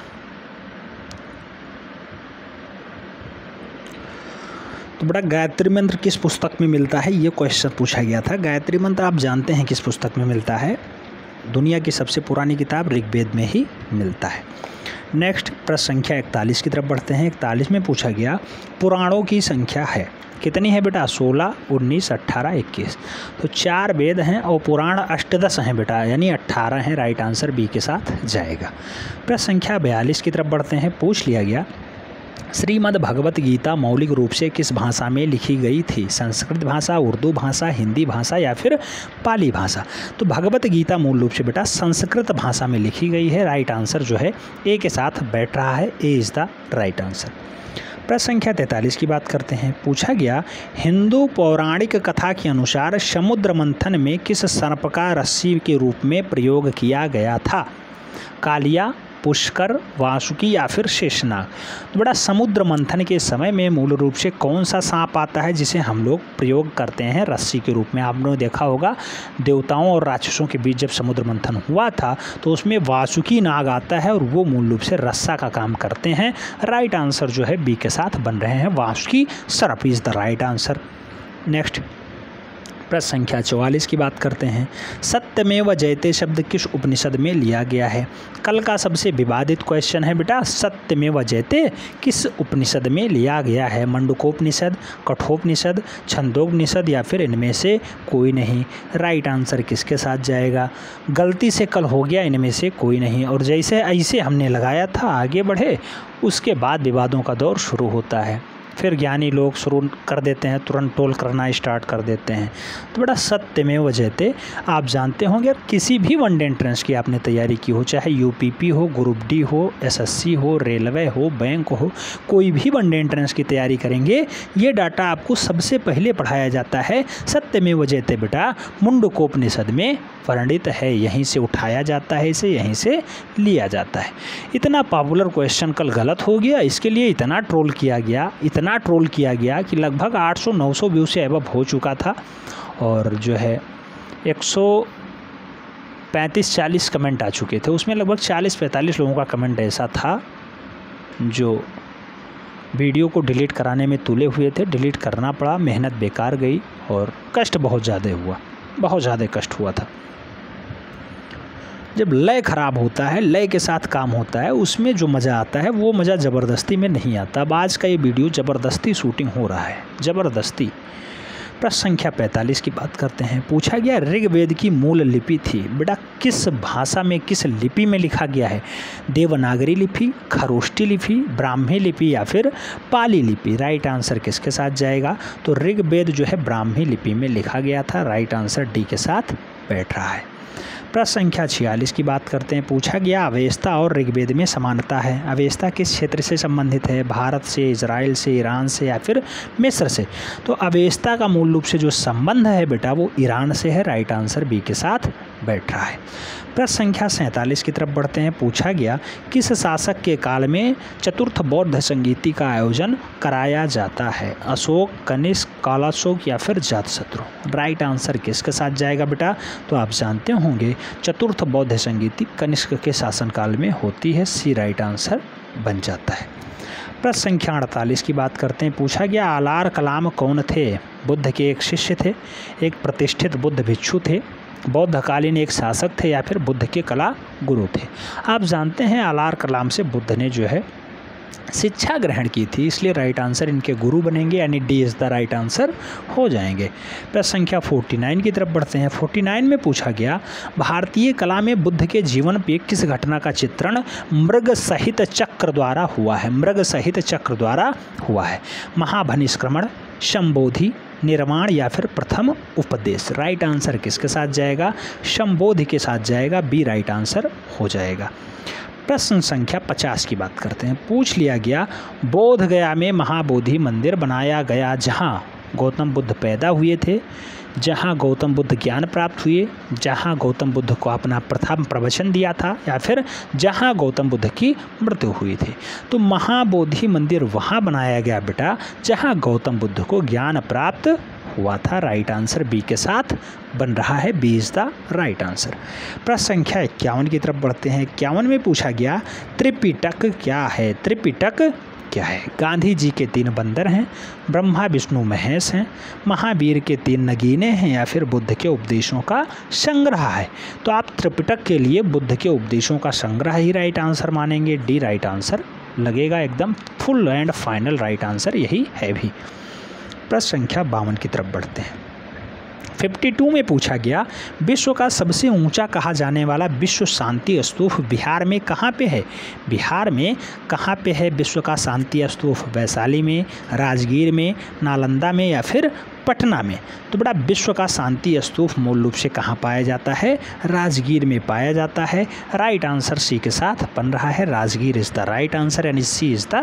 तो बेटा गायत्री मंत्र किस पुस्तक में मिलता है ये क्वेश्चन पूछा गया था। गायत्री मंत्र आप जानते हैं किस पुस्तक में मिलता है? दुनिया की सबसे पुरानी किताब ऋग्वेद में ही मिलता है। नेक्स्ट प्रश्न संख्या 41 की तरफ बढ़ते हैं। 41 में पूछा गया पुराणों की संख्या है कितनी है बेटा? 16, 19, 18, 21। तो 4 वेद हैं और पुराण अष्टदश हैं बेटा, यानी 18 हैं। राइट आंसर बी के साथ जाएगा। प्रश्न संख्या 42 की तरफ बढ़ते हैं। पूछ लिया गया श्रीमद् भगवत गीता मौलिक रूप से किस भाषा में लिखी गई थी? संस्कृत भाषा, उर्दू भाषा, हिंदी भाषा या फिर पाली भाषा? तो भगवत गीता मूल रूप से बेटा संस्कृत भाषा में लिखी गई है। राइट आंसर जो है ए के साथ बैठ रहा है। A is the right answer. प्रश्न संख्या 43 की बात करते हैं। पूछा गया हिंदू पौराणिक कथा के अनुसार समुद्र मंथन में किस सर्प का रस्सी के रूप में प्रयोग किया गया था? कालिया, पुष्कर, वासुकी या फिर शेषनाग। तो बेटा समुद्र मंथन के समय में मूल रूप से कौन सा सांप आता है जिसे हम लोग प्रयोग करते हैं रस्सी के रूप में? आपने देखा होगा देवताओं और राक्षसों के बीच जब समुद्र मंथन हुआ था तो उसमें वासुकी नाग आता है और वो मूल रूप से रस्सा का काम करते हैं। राइट आंसर जो है बी के साथ बन रहे हैं, वासुकी सर्प is the right answer. Next प्रश्न संख्या 44 की बात करते हैं। सत्यमेव जयते शब्द किस उपनिषद में लिया गया है? कल का सबसे विवादित क्वेश्चन है बेटा, सत्यमेव जयते किस उपनिषद में लिया गया है? मंडूकोपनिषद, कठोपनिषद, छंदोपनिषद या फिर इनमें से कोई नहीं। राइट आंसर किसके साथ जाएगा? गलती से कल हो गया इनमें से कोई नहीं, और जैसे ऐसे हमने लगाया था आगे बढ़े, उसके बाद विवादों का दौर शुरू होता है। फिर ज्ञानी लोग शुरू कर देते हैं, तुरंत टोल करना स्टार्ट कर देते हैं। तो बेटा सत्यमेव जयते आप जानते होंगे, किसी भी वनडे एंट्रेंस की आपने तैयारी की हो, चाहे यूपीपी हो, ग्रुप डी हो, एसएससी हो, रेलवे हो, बैंक हो, कोई भी वनडे एंट्रेंस की तैयारी करेंगे ये डाटा आपको सबसे पहले पढ़ाया जाता है। सत्यमेव जयते बेटा मुंडकोपनिषद में वर्णित है, यहीं से उठाया जाता है, इसे यहीं से लिया जाता है। इतना पॉपुलर क्वेश्चन कल गलत हो गया, इसके लिए इतना ट्रोल किया गया कि लगभग 800-900 व्यू से एबव हो चुका था, और जो है 135-40 कमेंट आ चुके थे। उसमें लगभग 40-45 लोगों का कमेंट ऐसा था जो वीडियो को डिलीट कराने में तुले हुए थे। डिलीट करना पड़ा, मेहनत बेकार गई और कष्ट बहुत ज़्यादा हुआ, बहुत ज़्यादा कष्ट हुआ था। जब लय ख़राब होता है, लय के साथ काम होता है, उसमें जो मज़ा आता है वो मज़ा ज़बरदस्ती में नहीं आता। अब आज का ये वीडियो ज़बरदस्ती शूटिंग हो रहा है, ज़बरदस्ती। प्रश्न संख्या 45 की बात करते हैं। पूछा गया ऋग्वेद की मूल लिपि थी बेटा किस भाषा में, किस लिपि में लिखा गया है? देवनागरी लिपि, खरोष्ठी लिपि, ब्राह्मी लिपि या फिर पाली लिपि? राइट आंसर किसके साथ जाएगा? तो ऋग्वेद जो है ब्राह्मी लिपि में लिखा गया था। राइट आंसर डी के साथ बैठ रहा है। प्रश्न संख्या 46 की बात करते हैं। पूछा गया अवेस्ता और ऋग्वेद में समानता है। अवेस्ता किस क्षेत्र से संबंधित है? भारत से, इजराइल से, ईरान से या फिर मिस्र से? तो अवेस्ता का मूल रूप से जो संबंध है बेटा वो ईरान से है। राइट आंसर बी के साथ बैठ रहा है। प्रश्न संख्या 47 की तरफ बढ़ते हैं। पूछा गया किस शासक के काल में चतुर्थ बौद्ध संगीति का आयोजन कराया जाता है? अशोक, कनिष्क, कालाशोक या फिर जातशत्रु? राइट आंसर किसके साथ जाएगा बेटा? तो आप जानते होंगे चतुर्थ बौद्ध संगीति कनिष्क के शासनकाल में होती है। सी राइट आंसर बन जाता है। प्रश्न संख्या 48 की बात करते हैं। पूछा गया आलार कलाम कौन थे? बुद्ध के एक शिष्य थे, एक प्रतिष्ठित बुद्ध भिक्षु थे, बौद्धकालीन एक शासक थे या फिर बुद्ध के कला गुरु थे? आप जानते हैं आलार कलाम से बुद्ध ने जो है शिक्षा ग्रहण की थी, इसलिए राइट आंसर इनके गुरु बनेंगे, यानी D is the right answer हो जाएंगे। प्रश्न संख्या 49 की तरफ बढ़ते हैं। 49 में पूछा गया भारतीय कला में बुद्ध के जीवन पे किस घटना का चित्रण मृग सहित चक्र द्वारा हुआ है? मृग सहित चक्र द्वारा हुआ है। महाभनिष्क्रमण, संबोधि, निर्माण या फिर प्रथम उपदेश? राइट आंसर किसके साथ जाएगा? संबोधि के साथ जाएगा। बी राइट आंसर हो जाएगा। प्रश्न संख्या 50 की बात करते हैं। पूछ लिया गया बोध गया में महाबोधि मंदिर बनाया गया जहां गौतम बुद्ध पैदा हुए थे, जहां गौतम बुद्ध ज्ञान प्राप्त हुए, जहां गौतम बुद्ध को अपना प्रथम प्रवचन दिया था या फिर जहां गौतम बुद्ध की मृत्यु हुई थी? तो महाबोधि मंदिर वहां बनाया गया बेटा जहां गौतम बुद्ध को ज्ञान प्राप्त हुआ था। राइट आंसर बी के साथ बन रहा है। B is the right answer. प्रश्न संख्या 51 की तरफ बढ़ते हैं। 51 में पूछा गया त्रिपिटक क्या है? त्रिपिटक क्या है? गांधी जी के 3 बंदर हैं, ब्रह्मा विष्णु महेश हैं, महावीर के 3 नगीने हैं या फिर बुद्ध के उपदेशों का संग्रह है? तो आप त्रिपिटक के लिए बुद्ध के उपदेशों का संग्रह ही राइट आंसर मानेंगे। डी राइट आंसर लगेगा, एकदम full and final right answer यही है भी। प्रश्न संख्या 52 की तरफ बढ़ते हैं। 52 में पूछा गया विश्व का सबसे ऊंचा कहा जाने वाला विश्व शांति स्तूप बिहार में कहाँ पे है? बिहार में कहाँ पे है विश्व का शांति स्तूप? वैशाली में, राजगीर में, नालंदा में या फिर पटना में? तो बड़ा विश्व का शांति स्तूप मूल रूप से कहाँ पाया जाता है? राजगीर में पाया जाता है। राइट आंसर सी के साथ बन रहा है। Rajgir is the right answer, यानी C is the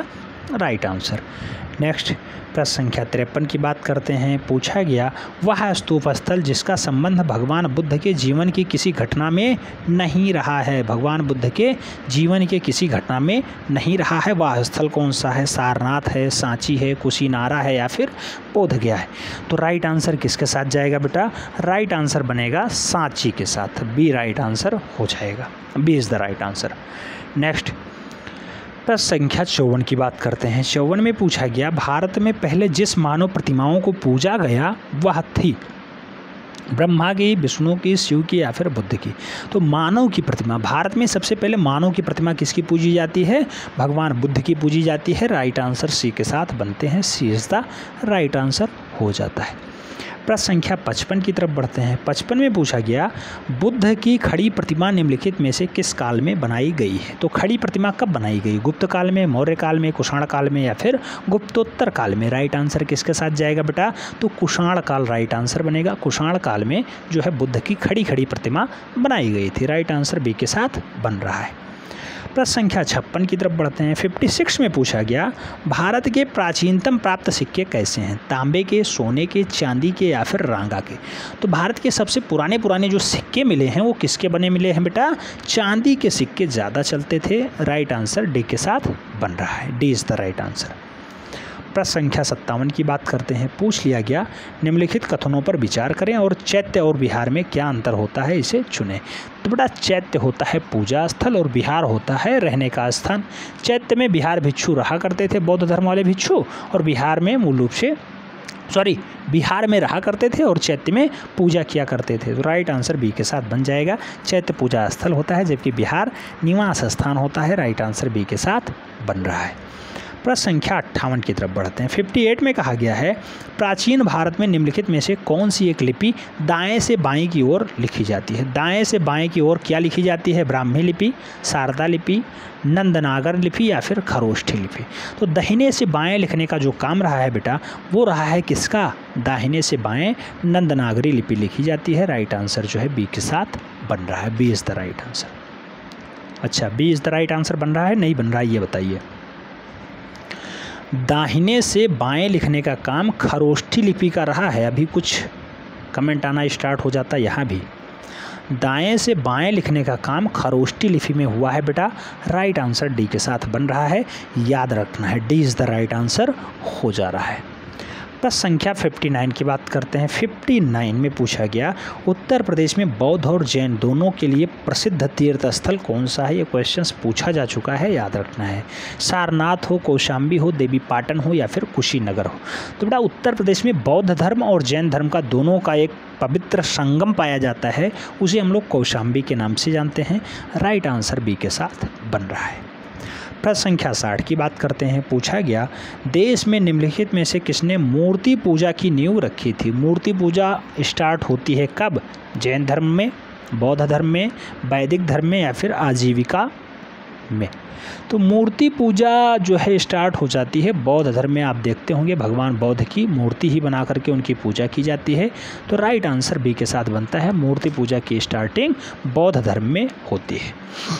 right answer. Next प्रश्न संख्या 53 की बात करते हैं। पूछा गया वह स्तूप स्थल जिसका संबंध भगवान बुद्ध के जीवन की किसी घटना में नहीं रहा है। भगवान बुद्ध के जीवन के किसी घटना में नहीं रहा है, वह स्थल कौन सा है? सारनाथ है, सांची है, कुशीनारा है या फिर बोधगया है। तो राइट आंसर किसके साथ जाएगा बेटा? राइट आंसर बनेगा सांची के साथ। बी राइट आंसर हो जाएगा। B is the right answer. Next प्रश्न संख्या 54 की बात करते हैं। 54 में पूछा गया भारत में पहले जिस मानव प्रतिमाओं को पूजा गया वह थी ब्रह्मा की, विष्णु की, शिव की या फिर बुद्ध की। तो मानव की प्रतिमा, भारत में सबसे पहले मानव की प्रतिमा किसकी पूजी जाती है? भगवान बुद्ध की पूजी जाती है। राइट आंसर सी के साथ बनते हैं। C is the right answer हो जाता है। प्रश्न संख्या 55 की तरफ बढ़ते हैं। 55 में पूछा गया बुद्ध की खड़ी प्रतिमा निम्नलिखित में से किस काल में बनाई गई है? तो खड़ी प्रतिमा कब बनाई गई? गुप्त काल में, मौर्य काल में, कुषाण काल में या फिर गुप्तोत्तर काल में? राइट आंसर किसके साथ जाएगा बेटा? तो कुषाण काल राइट आंसर बनेगा। कुषाण काल में जो है बुद्ध की खड़ी प्रतिमा बनाई गई थी। राइट आंसर बी के साथ बन रहा है। प्रश्न संख्या 56 की तरफ बढ़ते हैं। 56 में पूछा गया भारत के प्राचीनतम प्राप्त सिक्के कैसे हैं? तांबे के, सोने के, चांदी के या फिर रांगा के? तो भारत के सबसे पुराने जो सिक्के मिले हैं वो किसके बने मिले हैं बेटा? चांदी के सिक्के ज़्यादा चलते थे। राइट आंसर डी के साथ बन रहा है। D is the right answer. प्रश्न संख्या 57 की बात करते हैं। पूछ लिया गया निम्नलिखित कथनों पर विचार करें और चैत्य और विहार में क्या अंतर होता है इसे चुनें। तो बेटा चैत्य होता है पूजा स्थल और विहार होता है रहने का स्थान। चैत्य में विहार भिक्षु रहा करते थे, बौद्ध धर्म वाले भिक्षु, और विहार में मूल रूप से बिहार में रहा करते थे और चैत्य में पूजा किया करते थे। तो राइट आंसर बी के साथ बन जाएगा। चैत्य पूजा स्थल होता है जबकि बिहार निवास स्थान होता है। राइट आंसर बी के साथ बन रहा है। प्रश्न संख्या 58 की तरफ बढ़ते हैं। 58 में कहा गया है प्राचीन भारत में निम्नलिखित में से कौन सी एक लिपि दाएं से बाएं की ओर लिखी जाती है? दाएं से बाएं की ओर क्या लिखी जाती है? ब्राह्मी लिपि, शारदा लिपि, नंदनागर लिपि या फिर खरोष्ठी लिपि? तो दाहिने से बाएं लिखने का जो काम रहा है बेटा वो रहा है किसका? दाहिने से बाएं नंदनागरी लिपि लिखी जाती है। राइट आंसर जो है बी के साथ बन रहा है। B is the right answer. अच्छा, B is the right answer बन रहा है नहीं बन रहा है ये बताइए। दाहिने से बाएं लिखने का काम खरोष्ठी लिपि का रहा है। अभी कुछ कमेंट आना स्टार्ट हो जाता है। यहाँ भी दाएं से बाएं लिखने का काम खरोष्ठी लिपि में हुआ है बेटा। राइट आंसर डी के साथ बन रहा है, याद रखना है। D is the right answer हो जा रहा है। प्रश्न संख्या 59 की बात करते हैं। 59 में पूछा गया उत्तर प्रदेश में बौद्ध और जैन दोनों के लिए प्रसिद्ध तीर्थ स्थल कौन सा है? ये क्वेश्चंस पूछा जा चुका है, याद रखना है। सारनाथ हो, कौशाम्बी हो, देवीपाटन हो या फिर कुशीनगर हो? तो बेटा उत्तर प्रदेश में बौद्ध धर्म और जैन धर्म का दोनों का एक पवित्र संगम पाया जाता है, उसे हम लोग कौशाम्बी के नाम से जानते हैं। राइट आंसर बी के साथ बन रहा है। प्रश्न संख्या 60 की बात करते हैं। पूछा गया देश में निम्नलिखित में से किसने मूर्ति पूजा की नींव रखी थी? मूर्ति पूजा स्टार्ट होती है कब? जैन धर्म में, बौद्ध धर्म में, वैदिक धर्म में या फिर आजीविका में? तो मूर्ति पूजा जो है स्टार्ट हो जाती है बौद्ध धर्म में। आप देखते होंगे भगवान बौद्ध की मूर्ति ही बना करके उनकी पूजा की जाती है। तो राइट आंसर बी के साथ बनता है। मूर्ति पूजा की स्टार्टिंग बौद्ध धर्म में होती है।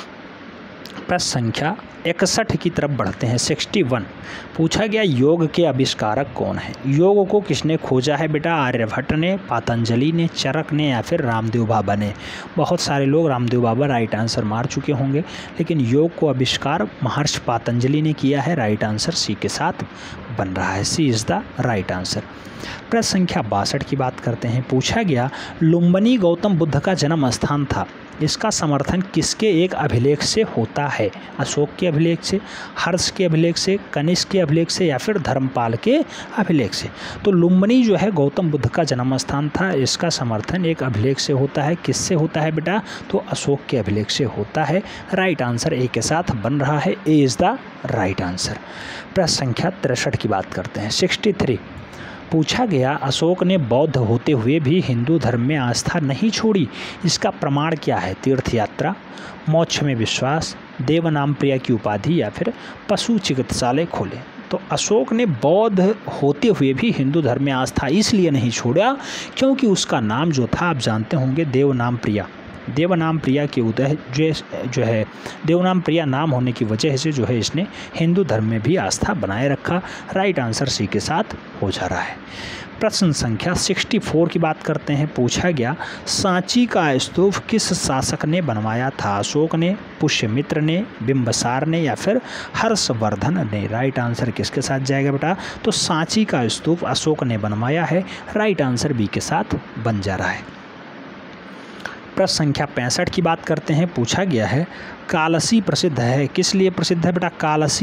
प्रश्न संख्या 61 की तरफ बढ़ते हैं। 61 पूछा गया योग के आविष्कारक कौन है? योग को किसने खोजा है बेटा? आर्यभट्ट ने, पतंजलि ने, चरक ने या फिर रामदेव बाबा ने? बहुत सारे लोग रामदेव बाबा राइट आंसर मार चुके होंगे, लेकिन योग को आविष्कार महर्षि पतंजलि ने किया है। राइट आंसर सी के साथ बन रहा है। C is the right answer. प्रश्न संख्या 62 की बात करते हैं। पूछा गया लुम्बिनी गौतम बुद्ध का जन्म स्थान था, इसका समर्थन किसके एक अभिलेख से होता है? अशोक के अभिलेख से, हर्ष के अभिलेख से, कनिष्क के अभिलेख से या फिर धर्मपाल के अभिलेख से? तो लुम्बिनी जो है गौतम बुद्ध का जन्म स्थान था, इसका समर्थन एक अभिलेख से होता है। किससे होता है बेटा? तो अशोक के अभिलेख से होता है। राइट आंसर ए के साथ बन रहा है। A is the right answer. प्रश्न संख्या 63 की बात करते हैं। 63 पूछा गया अशोक ने बौद्ध होते हुए भी हिंदू धर्म में आस्था नहीं छोड़ी, इसका प्रमाण क्या है? तीर्थ यात्रा, मोक्ष में विश्वास, देवनाम प्रिया की उपाधि या फिर पशु चिकित्सालय खोले? तो अशोक ने बौद्ध होते हुए भी हिंदू धर्म में आस्था इसलिए नहीं छोड़ा क्योंकि उसका नाम जो था आप जानते होंगे देवनाम प्रिया। देवनाम प्रिया के उदय जो है देवनाम प्रिया नाम होने की वजह से जो है इसने हिंदू धर्म में भी आस्था बनाए रखा। राइट आंसर सी के साथ हो जा रहा है। प्रश्न संख्या 64 की बात करते हैं। पूछा गया सांची का स्तूप किस शासक ने बनवाया था? अशोक ने, पुष्यमित्र ने, बिंबिसार ने या फिर हर्षवर्धन ने? राइट आंसर किसके साथ जाएगा बेटा? तो सांची का स्तूप अशोक ने बनवाया है। राइट आंसर बी के साथ बन जा रहा है। प्रश्न संख्या 65 की बात करते हैं। पूछा गया है कालसी प्रसिद्ध है, किस लिए प्रसिद्ध है बेटा?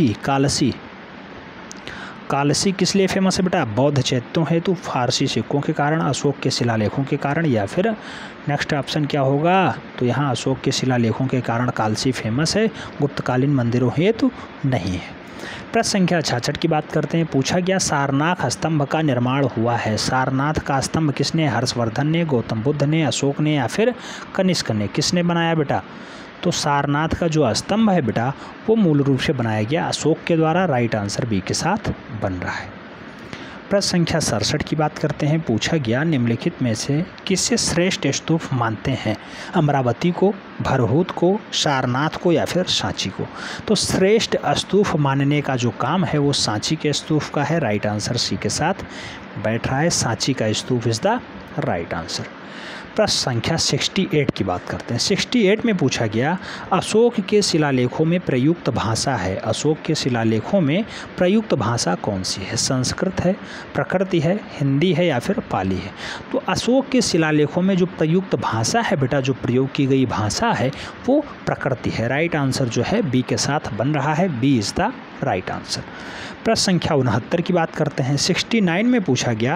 कालसी किस लिए फेमस है बेटा? बौद्ध चैत्यों हेतु, फारसी सिक्कों के कारण, अशोक के शिलालेखों के कारण या फिर नेक्स्ट ऑप्शन क्या होगा? तो यहाँ अशोक के शिलालेखों के कारण कालसी फेमस है, गुप्तकालीन मंदिरों हेतु नहीं है। प्रश्न संख्या 66 की बात करते हैं। पूछा गया सारनाथ स्तंभ का निर्माण हुआ है। सारनाथ का स्तंभ किसने? हर्षवर्धन ने, गौतम बुद्ध ने, अशोक ने या फिर कनिष्क ने? किसने बनाया बेटा? तो सारनाथ का जो स्तंभ है बेटा वो मूल रूप से बनाया गया अशोक के द्वारा। राइट आंसर बी के साथ बन रहा है। प्रश्न संख्या 67 की बात करते हैं। पूछा गया निम्नलिखित में से किससे श्रेष्ठ स्तूप मानते हैं? अमरावती को, भरहूत को, सारनाथ को या फिर सांची को? तो श्रेष्ठ स्तूप मानने का जो काम है वो सांची के स्तूप का है। राइट आंसर सी के साथ बैठ रहा है। सांची का stupa is the right answer. प्रश्न संख्या 68 की बात करते हैं। 68 में पूछा गया अशोक के शिलालेखों में प्रयुक्त भाषा है। अशोक के शिलालेखों में प्रयुक्त भाषा कौन सी है? संस्कृत है, प्रकृति है, हिंदी है या फिर पाली है? तो अशोक के शिलालेखों में जो प्रयुक्त भाषा है बेटा, जो प्रयोग की गई भाषा है वो प्रकृति है। राइट आंसर जो है बी के साथ बन रहा है। B is the right answer. प्रश्न संख्या 69 की बात करते हैं। 69 में पूछा गया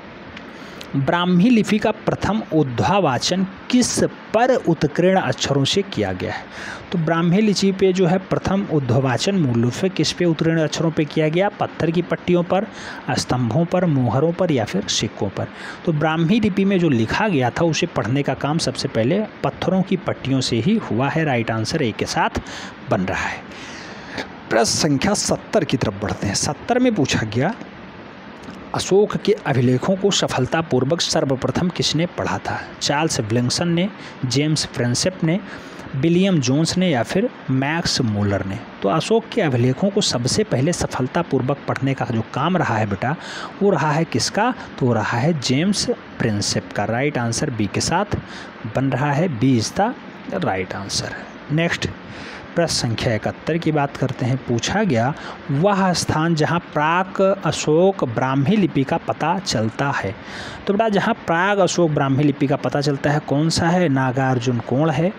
ब्राह्मी लिपि का प्रथम उद्भावाचन किस पर उत्कीर्ण अक्षरों से किया गया है? तो ब्राह्मी लिपि पे जो है प्रथम उद्भावाचन मूल रूप से किस पे उत्कीर्ण अक्षरों पे किया गया? पत्थर की पट्टियों पर, स्तंभों पर, मोहरों पर या फिर सिक्कों पर? तो ब्राह्मी लिपि में जो लिखा गया था उसे पढ़ने का काम सबसे पहले पत्थरों की पट्टियों से ही हुआ है। राइट आंसर ए के साथ बन रहा है। प्रश्न संख्या 70 की तरफ बढ़ते हैं। 70 में पूछा गया अशोक के अभिलेखों को सफलतापूर्वक सर्वप्रथम किसने पढ़ा था? चार्ल्स विलियमसन ने, जेम्स प्रिंसेप ने, विलियम जोन्स ने या फिर मैक्स मूलर ने? तो अशोक के अभिलेखों को सबसे पहले सफलतापूर्वक पढ़ने का जो काम रहा है बेटा वो रहा है किसका? तो रहा है जेम्स प्रिंसेप का। राइट आंसर बी के साथ बन रहा है। B is the right answer. Next प्रश्न संख्या 71 की बात करते हैं। पूछा गया वह स्थान जहां प्राक अशोक ब्राह्मी लिपि का पता चलता है। तो बेटा जहां प्राग अशोक ब्राह्मी लिपि का पता चलता है कौन सा है? नागार्जुन कोण है,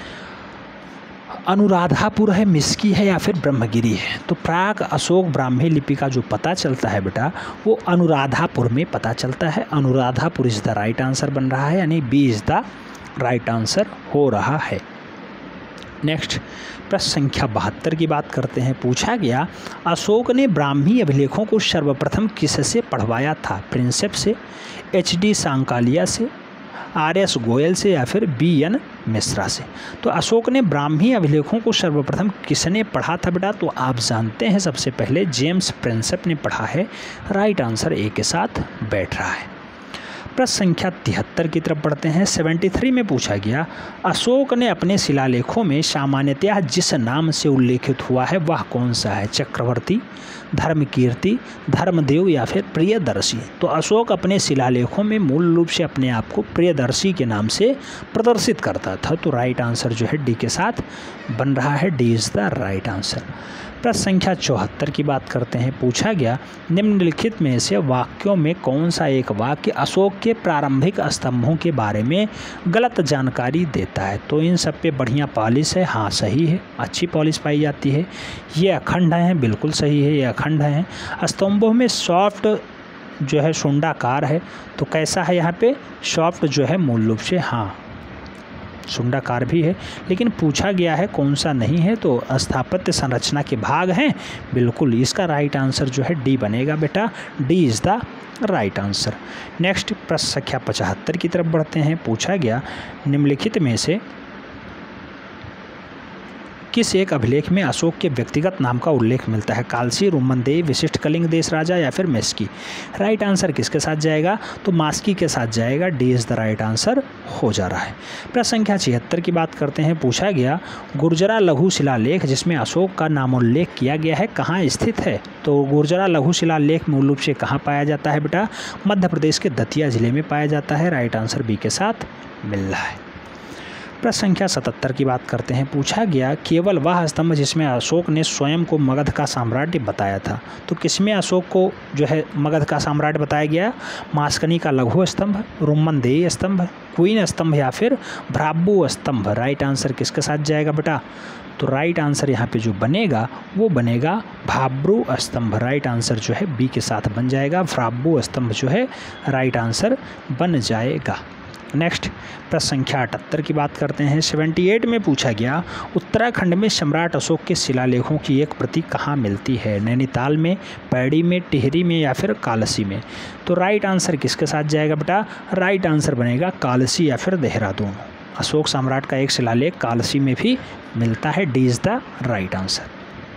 अनुराधापुर है, मिस्की है या फिर ब्रह्मगिरी है? तो प्राग अशोक ब्राह्मी लिपि का जो पता चलता है बेटा वो अनुराधापुर में पता चलता है। Anuradhapur is the right answer बन रहा है, यानी B is the right answer हो रहा है। नेक्स्ट प्रश्न संख्या 72 की बात करते हैं। पूछा गया अशोक ने ब्राह्मी अभिलेखों को सर्वप्रथम किससे पढ़वाया था? प्रिंसेप से, एच.डी. सांकालिया से, आर.एस. गोयल से या फिर बी.एन. मिश्रा से? तो अशोक ने ब्राह्मी अभिलेखों को सर्वप्रथम किसने पढ़ा था बेटा? तो आप जानते हैं सबसे पहले जेम्स प्रिंसेप ने पढ़ा है। राइट आंसर ए के साथ बैठ रहा है। प्रश्न संख्या 73 की तरफ बढ़ते हैं। 73 में पूछा गया अशोक ने अपने शिलालेखों में सामान्यतः जिस नाम से उल्लेखित हुआ है वह कौन सा है? चक्रवर्ती, धर्मकीर्ति, धर्मदेव या फिर प्रियदर्शी? तो अशोक अपने शिलालेखों में मूल रूप से अपने आप को प्रियदर्शी के नाम से प्रदर्शित करता था। तो राइट आंसर जो है डी के साथ बन रहा है। D is the right answer. प्रश्न संख्या 74 की बात करते हैं। पूछा गया निम्नलिखित में से वाक्यों में कौन सा एक वाक्य अशोक के प्रारंभिक स्तंभों के बारे में गलत जानकारी देता है? तो इन सब पे बढ़िया पॉलिश है। हाँ सही है, अच्छी पॉलिश पाई जाती है। ये अखंड हैं, बिल्कुल सही है, ये अखंड हैं। स्तंभों में सॉफ्ट जो है शुंडाकार है, तो कैसा है यहाँ पे? सॉफ्ट जो है मूल रूप से हाँ शुंडाकार भी है, लेकिन पूछा गया है कौन सा नहीं है? तो स्थापत्य संरचना के भाग हैं, बिल्कुल। इसका राइट आंसर जो है डी बनेगा बेटा। D is the right answer. Next प्रश्न संख्या 75 की तरफ बढ़ते हैं। पूछा गया निम्नलिखित में से किस एक अभिलेख में अशोक के व्यक्तिगत नाम का उल्लेख मिलता है? कालसी, रुमनदेव, विशिष्ट कलिंग देश राजा या फिर मेस्की? राइट आंसर किसके साथ जाएगा? तो मास्की के साथ जाएगा। D is the right answer हो जा रहा है। प्रश्न संख्या 76 की बात करते हैं। पूछा गया गुर्जरा लघु शिलालेख जिसमें अशोक का नामोल्लेख किया गया है कहाँ स्थित है? तो गुर्जरा लघु शिलालेख मूल रूप से कहाँ पाया जाता है बेटा? मध्य प्रदेश के दतिया जिले में पाया जाता है। राइट आंसर बी के साथ मिल रहा है। प्रश्न संख्या 77 की बात करते हैं। पूछा गया केवल वह स्तंभ जिसमें अशोक ने स्वयं को मगध का सम्राट बताया था, तो किसमें अशोक को जो है मगध का सम्राट बताया गया? मास्कनी का लघु स्तंभ, रुमनदेही स्तंभ, क्वीन स्तंभ या फिर भ्राबू स्तंभ? राइट आंसर किसके साथ जाएगा बेटा? तो राइट आंसर यहाँ पे जो बनेगा वो बनेगा भ्राबू स्तंभ। राइट आंसर जो है बी के साथ बन जाएगा। भ्राबू स्तंभ जो है राइट आंसर बन जाएगा। नेक्स्ट प्रश्न संख्या 78 की बात करते हैं। 78 में पूछा गया उत्तराखंड में सम्राट अशोक के शिलालेखों की एक प्रति कहाँ मिलती है? नैनीताल में, पैड़ी में, टिहरी में या फिर कालसी में? तो राइट आंसर किसके साथ जाएगा बेटा? राइट आंसर बनेगा कालसी या फिर देहरादून। अशोक सम्राट का एक शिलालेख कालसी में भी मिलता है। D is the right answer.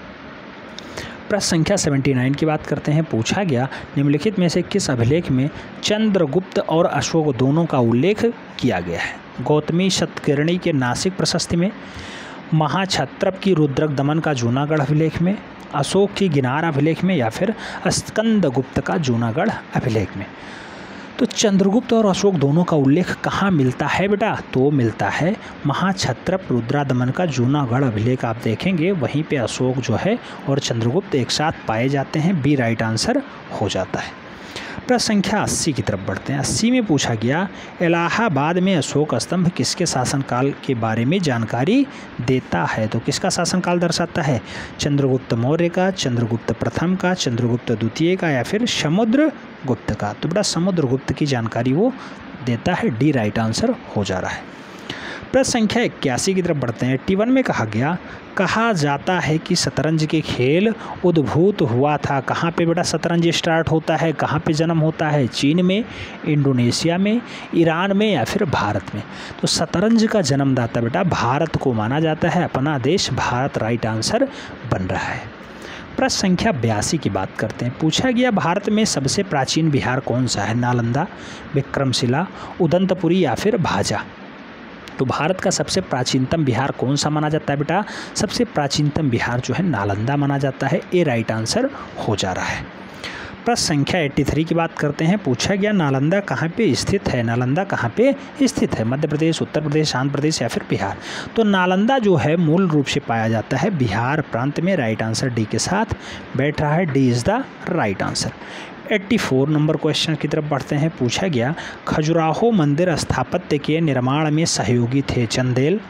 प्रश्न संख्या 79 की बात करते हैं। पूछा गया निम्नलिखित में से किस अभिलेख में चंद्रगुप्त और अशोक दोनों का उल्लेख किया गया है? गौतमी शतकिरणी के नासिक प्रशस्ति में, महाक्षत्रप की रुद्रक दमन का जूनागढ़ अभिलेख में, अशोक की गिनार अभिलेख में या फिर स्कंदगुप्त का जूनागढ़ अभिलेख में? तो चंद्रगुप्त और अशोक दोनों का उल्लेख कहाँ मिलता है बेटा? तो मिलता है महाक्षत्रप रुद्रादमन का जूनागढ़ अभिलेख। आप देखेंगे वहीं पे अशोक जो है और चंद्रगुप्त एक साथ पाए जाते हैं। बी राइट आंसर हो जाता है। प्रश्न संख्या 80 की तरफ बढ़ते हैं। 80 में पूछा गया इलाहाबाद में अशोक स्तंभ किसके शासनकाल के बारे में जानकारी देता है? तो किसका शासनकाल दर्शाता है? चंद्रगुप्त मौर्य का, चंद्रगुप्त प्रथम का, चंद्रगुप्त द्वितीय का या फिर समुद्रगुप्त का? तो बेटा समुद्रगुप्त की जानकारी वो देता है। डी राइट आंसर हो जा रहा है। प्रश्न संख्या 81 की तरफ बढ़ते हैं। 81 में कहा जाता है कि शतरंज के खेल उद्भूत हुआ था कहाँ पे बेटा? शतरंज स्टार्ट होता है कहाँ पे जन्म होता है? चीन में, इंडोनेशिया में, ईरान में या फिर भारत में? तो शतरंज का जन्मदाता बेटा भारत को माना जाता है। अपना देश भारत राइट आंसर बन रहा है। प्रश्न संख्या 82 की बात करते हैं। पूछा गया भारत में सबसे प्राचीन बिहार कौन सा है? नालंदा, विक्रमशिला, उदंतपुरी या फिर भाजा? तो भारत का सबसे प्राचीनतम बिहार कौन सा माना जाता है बेटा? सबसे प्राचीनतम बिहार जो है नालंदा माना जाता है। ए राइट आंसर हो जा रहा है। प्रश्न संख्या 83 की बात करते हैं। पूछा गया नालंदा कहाँ पे स्थित है? नालंदा कहाँ पे स्थित है? मध्य प्रदेश, उत्तर प्रदेश, आंध्र प्रदेश या फिर बिहार? तो नालंदा जो है मूल रूप से पाया जाता है बिहार प्रांत में। राइट आंसर डी के साथ बैठ रहा है। D is the right answer. 84 number question की तरफ बढ़ते हैं। पूछा गया खजुराहो मंदिर स्थापत्य के निर्माण में सहयोगी थे चंदेल,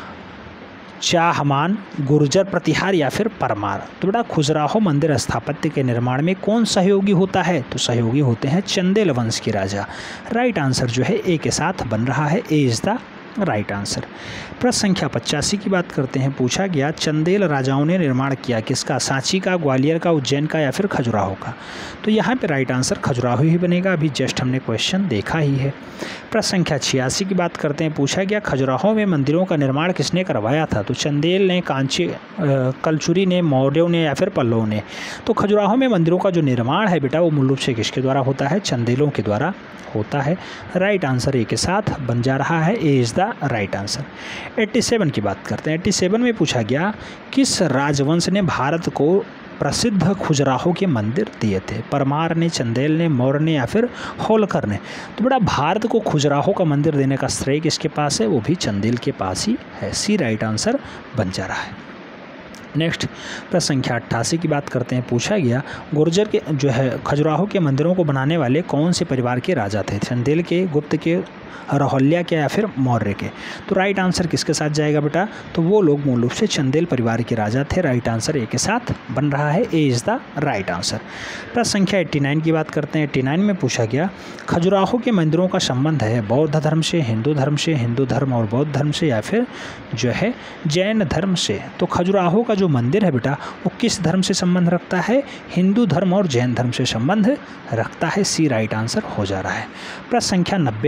चाहमान, गुर्जर प्रतिहार या फिर परमार? तो बेटा खजुराहो मंदिर स्थापत्य के निर्माण में कौन सहयोगी होता है? तो सहयोगी होते हैं चंदेल वंश के राजा। राइट आंसर जो है ए के साथ बन रहा है। A is the right answer. प्रश्न संख्या 85 की बात करते हैं। पूछा गया चंदेल राजाओं ने निर्माण किया किसका? सांची का, ग्वालियर का, उज्जैन का या फिर खजुराहो का? तो यहाँ पे राइट आंसर खजुराहो ही बनेगा। अभी जस्ट हमने क्वेश्चन देखा ही है। प्रश्न संख्या 86 की बात करते हैं। पूछा गया खजुराहो में मंदिरों का निर्माण किसने करवाया था? तो चंदेल ने, कलचुरी ने, मौर्यों ने या फिर पल्लवों ने? तो खजुराहो में मंदिरों का जो निर्माण है बेटा वो मूल रूप से किसके द्वारा होता है? चंदेलों के द्वारा होता है। राइट आंसर ए के साथ बन जा रहा है। A is the right answer. 87 की बात करते हैं। 87 में पूछा गया किस राजवंश ने भारत को प्रसिद्ध खजुराहो के मंदिर दिए थे? परमार ने, चंदेल ने, मौर्य ने या फिर होलकर ने? तो बेटा भारत को खजुराहो का मंदिर देने का श्रेय किसके पास है? वो भी चंदेल के पास ही है। सी राइट आंसर बन जा रहा है। नेक्स्ट प्रश्न संख्या 88 की बात करते हैं। पूछा गया गुर्जर के जो है खजुराहो के मंदिरों को बनाने वाले कौन से परिवार के राजा थे? चंदेल के, गुप्त के, रहोल्या के या फिर मौर्य के? तो राइट आंसर किसके साथ जाएगा बेटा? तो वो लोग मूल रूप से चंदेल परिवार के राजा थे। राइट आंसर ए के साथ बन रहा है। A is the right answer. प्रश्न संख्या 89 की बात करते हैं। 89 में पूछा गया खजुराहो के मंदिरों का संबंध है बौद्ध धर्म से, हिंदू धर्म से, हिंदू धर्म और बौद्ध धर्म से या फिर जो है जैन धर्म से? तो खजुराहो का जो मंदिर है बेटा वो किस धर्म से संबंध रखता है? हिंदू धर्म और जैन धर्म से संबंध रखता है। सी राइट आंसर हो जा रहा है। प्रश्न संख्या 90 की बात करते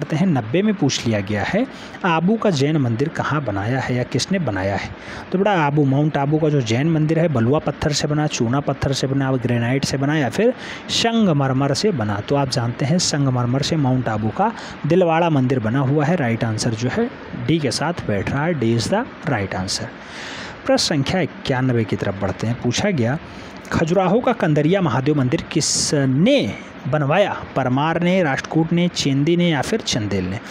करते हैं 90 में पूछ लिया गया है आबू का जैन मंदिर कहाँ बनाया है या किसने बनाया है। तो बेटा आबू, माउंट आबू का जो जैन मंदिर है बलुआ पत्थर से बना, चूना पत्थर से बना, ग्रेनाइट से बना या फिर संगमरमर से बना। तो आप जानते हैं संगमरमर से माउंट आबू का दिलवाड़ा मंदिर बना हुआ है। राइट आंसर जो है डी के साथ बैठ रहा है, D is the right answer. प्रश्न संख्या 91 की तरफ बढ़ते हैं। पूछा गया खजुराहो का कंदरिया महादेव मंदिर किसने बनवाया? परमार ने, राष्ट्रकूट ने, चेंदी ने या फिर चंदेल ने।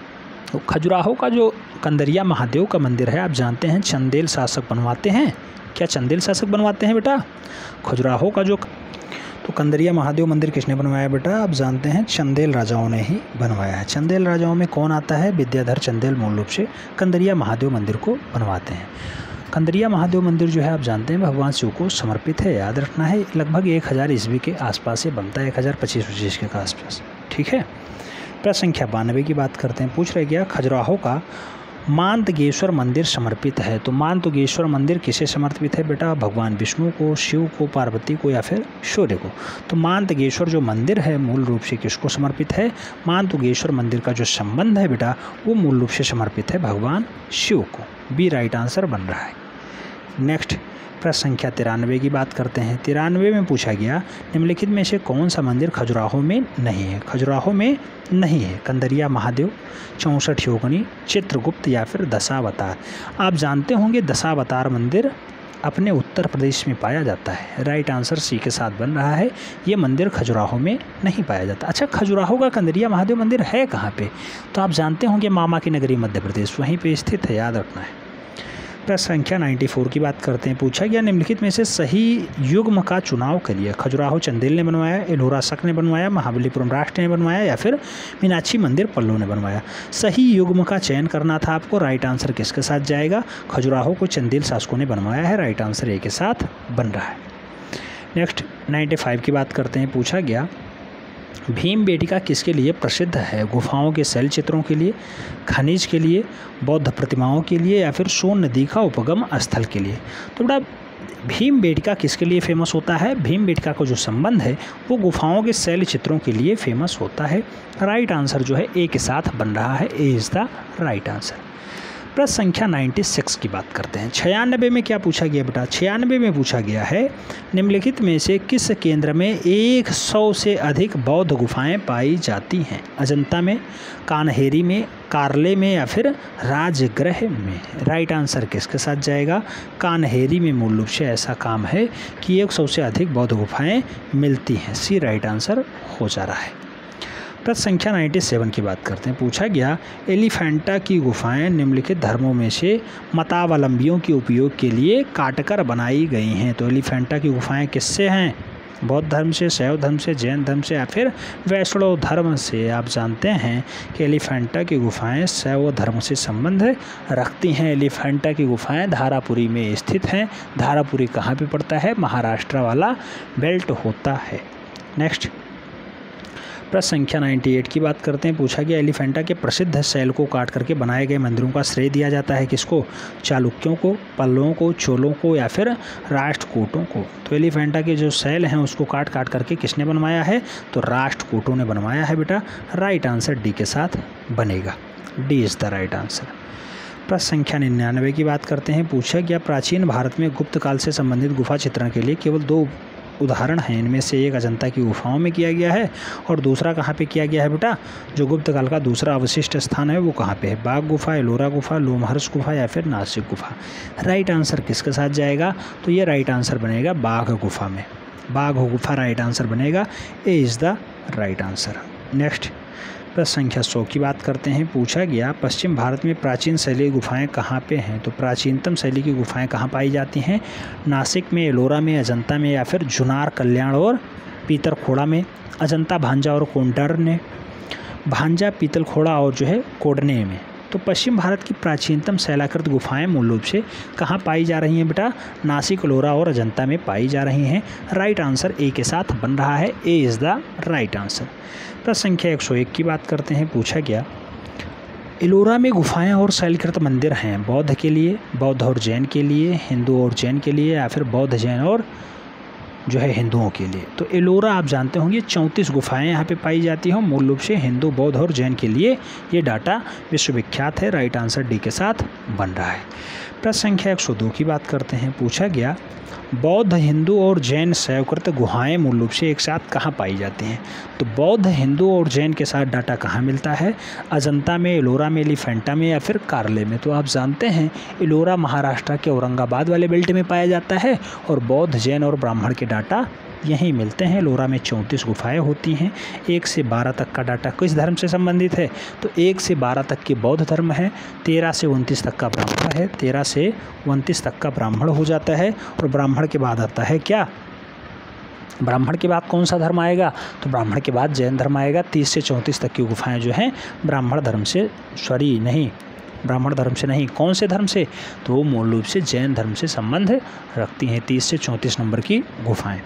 तो खजुराहो का जो कंदरिया महादेव का मंदिर है आप जानते हैं चंदेल शासक बनवाते हैं। क्या चंदेल शासक बनवाते हैं बेटा? खजुराहो का जो तो कंदरिया महादेव मंदिर किसने बनवाया बेटा? आप जानते हैं चंदेल राजाओं ने ही बनवाया है। चंदेल राजाओं में कौन आता है? विद्याधर चंदेल मूल रूप से कंदरिया महादेव मंदिर को बनवाते हैं। कंदरिया महादेव मंदिर जो है आप जानते हैं भगवान शिव को समर्पित है। याद रखना है लगभग 1000 ईस्वी के आसपास से बनता है, 1025 के आसपास। ठीक है। प्रश्न संख्या 92 की बात करते हैं। पूछ रहे गया खजुराहो का मांतगेश्वर मंदिर समर्पित है। तो मांतगेश्वर मंदिर किसे समर्पित है बेटा? भगवान विष्णु को, शिव को, पार्वती को या फिर सूर्य को। तो मांतगेश्वर जो मंदिर है मूल रूप से किसको समर्पित है? मांतगेश्वर मंदिर का जो संबंध है बेटा वो मूल रूप से समर्पित है भगवान शिव को। बी राइट आंसर बन रहा है। नेक्स्ट प्रश्न संख्या 93 की बात करते हैं। 93 में पूछा गया निम्नलिखित में से कौन सा मंदिर खजुराहो में नहीं है? खजुराहो में नहीं है कंदरिया महादेव, 64 योगिनी, चित्रगुप्त या फिर दशावतार। आप जानते होंगे दशावतार मंदिर अपने उत्तर प्रदेश में पाया जाता है। राइट आंसर सी के साथ बन रहा है। ये मंदिर खजुराहो में नहीं पाया जाता। अच्छा, खजुराहो का कंदरिया महादेव मंदिर है कहाँ पे? तो आप जानते होंगे मामा की नगरी मध्य प्रदेश, वहीं पे स्थित है। याद रखना है। प्रश्न संख्या 94 की बात करते हैं। पूछा गया निम्नलिखित में से सही युग्म का चुनाव करिए। खजुराहो चंदेल ने बनवाया, एलोरा शक ने बनवाया, महाबलीपुरम राष्ट्र ने बनवाया या फिर मीनाक्षी मंदिर पल्लव ने बनवाया। सही युग्म का चयन करना था आपको। राइट आंसर किसके साथ जाएगा? खजुराहो को चंदेल शासकों ने बनवाया है। राइट आंसर ए के साथ बन रहा है। नेक्स्ट 95 की बात करते हैं। पूछा गया भीमबेटका किसके लिए प्रसिद्ध है? गुफाओं के शैल चित्रों के लिए, खनिज के लिए, बौद्ध प्रतिमाओं के लिए या फिर सोन नदी का उपगम स्थल के लिए। तो बेटा भीमबेटका किसके लिए फेमस होता है? भीमबेटका का जो संबंध है वो गुफाओं के शैल चित्रों के लिए फेमस होता है। राइट आंसर जो है ए के साथ बन रहा है। A is the right answer. प्रश्न संख्या 96 की बात करते हैं। 96 में क्या पूछा गया बेटा? 96 में पूछा गया है निम्नलिखित में से किस केंद्र में 100 से अधिक बौद्ध गुफाएं पाई जाती हैं? अजंता में, कान्हेरी में, कार्ले में या फिर राजगृह में। राइट आंसर किसके साथ जाएगा? कान्हेरी में मूल रूप से ऐसा काम है कि 100 से अधिक बौद्ध गुफाएं मिलती हैं। सी राइट आंसर हो जा रहा है। प्रश्न संख्या 97 की बात करते हैं। पूछा गया एलिफेंटा की गुफाएं निम्नलिखित धर्मों में से मतावलंबियों के उपयोग के लिए काटकर बनाई गई हैं। तो एलिफेंटा की गुफाएं किससे हैं? बौद्ध धर्म से, शैव धर्म से, जैन धर्म से या फिर वैष्णव धर्म से। आप जानते हैं कि एलिफेंटा की गुफाएं शैव धर्म से संबंध रखती हैं। एलिफेंटा की गुफाएं धारापुरी में स्थित हैं। धारापुरी कहाँ पे पड़ता है? महाराष्ट्र वाला बेल्ट होता है। नेक्स्ट प्रश्न संख्या 98 की बात करते हैं। पूछा गया एलिफेंटा के प्रसिद्ध शैल को काट करके बनाए गए मंदिरों का श्रेय दिया जाता है किसको? चालुक्यों को, पल्लवों को, चोलों को या फिर राष्ट्रकूटों को। तो एलिफेंटा के जो शैल हैं उसको काट करके किसने बनवाया है? तो राष्ट्रकूटों ने बनवाया है बेटा। राइट आंसर डी के साथ बनेगा। D is the right answer. प्रश्न संख्या 99 की बात करते हैं। पूछा गया प्राचीन भारत में गुप्त काल से संबंधित गुफा चित्रण के लिए केवल 2 उदाहरण हैं। इनमें से एक अजंता की गुफाओं में किया गया है और दूसरा कहाँ पे किया गया है बेटा? जो गुप्त काल का दूसरा अवशिष्ट स्थान है वो कहाँ पे है? बाघ गुफा, एलोरा गुफा, लोमहर्ष गुफा या फिर नासिक गुफा। राइट आंसर किसके साथ जाएगा? तो ये राइट आंसर बनेगा बाघ गुफा में। बाघ गुफा राइट आंसर बनेगा। A is the right answer. Next प्रश्न संख्या 100 की बात करते हैं। पूछा गया पश्चिम भारत में प्राचीन शैली गुफाएं कहाँ पे हैं? तो प्राचीनतम शैली की गुफाएं कहाँ पाई जाती हैं? नासिक में, एलोरा में, अजंता में या फिर जुनार, कल्याण और पीतरखोड़ा में। अजंता, भांजा और कोंडार ने, भांजा, पीतलखोड़ा और जो है कोडने में। तो पश्चिम भारत की प्राचीनतम शैलाकृत गुफाएं मूल रूप से कहाँ पाई जा रही हैं बेटा? नासिक, एलोरा और अजंता में पाई जा रही हैं। राइट आंसर ए के साथ बन रहा है। A is the right answer. प्रश्न संख्या 101 की बात करते हैं। पूछा गया एलोरा में गुफाएं और शैलकृत मंदिर हैं बौद्ध के लिए, बौद्ध और जैन के लिए, हिंदू और जैन के लिए या फिर बौद्ध, जैन और जो है हिंदुओं के लिए। तो एलोरा आप जानते होंगे 34 गुफाएं यहाँ पे पाई जाती हैं। मूल रूप से हिंदू, बौद्ध और जैन के लिए ये डाटा विश्वविख्यात है। राइट आंसर डी के साथ बन रहा है। प्रश्न संख्या 102 की बात करते हैं। पूछा गया बौद्ध, हिंदू और जैन शैवकृत गुहाएं मूल रूप से एक साथ कहाँ पाई जाती हैं? तो बौद्ध, हिंदू और जैन के साथ डाटा कहाँ मिलता है? अजंता में, एलोरा में, एलिफेंटा में या फिर कार्ले में? तो आप जानते हैं एलोरा महाराष्ट्र के औरंगाबाद वाले बेल्ट में पाया जाता है और बौद्ध, जैन और ब्राह्मण के डाटा यहीं मिलते हैं। एलोरा में 34 गुफाएं होती हैं। 1 से 12 तक का डाटा किस धर्म से संबंधित है? तो 1 से 12 तक की बौद्ध धर्म है, 13 से 29 तक का ब्राह्मण है, 13 से 29 तक का ब्राह्मण हो जाता है। और ब्राह्मण के बाद आता है क्या? ब्राह्मण के बाद कौन सा धर्म आएगा? तो ब्राह्मण के बाद जैन धर्म आएगा। 30 से 34 तक की गुफाएँ जो हैं ब्राह्मण धर्म से, ब्राह्मण धर्म से नहीं, कौन से धर्म से? तो वो मूल रूप से जैन धर्म से संबंध रखती हैं। 30 से 34 नंबर की गुफाएँ।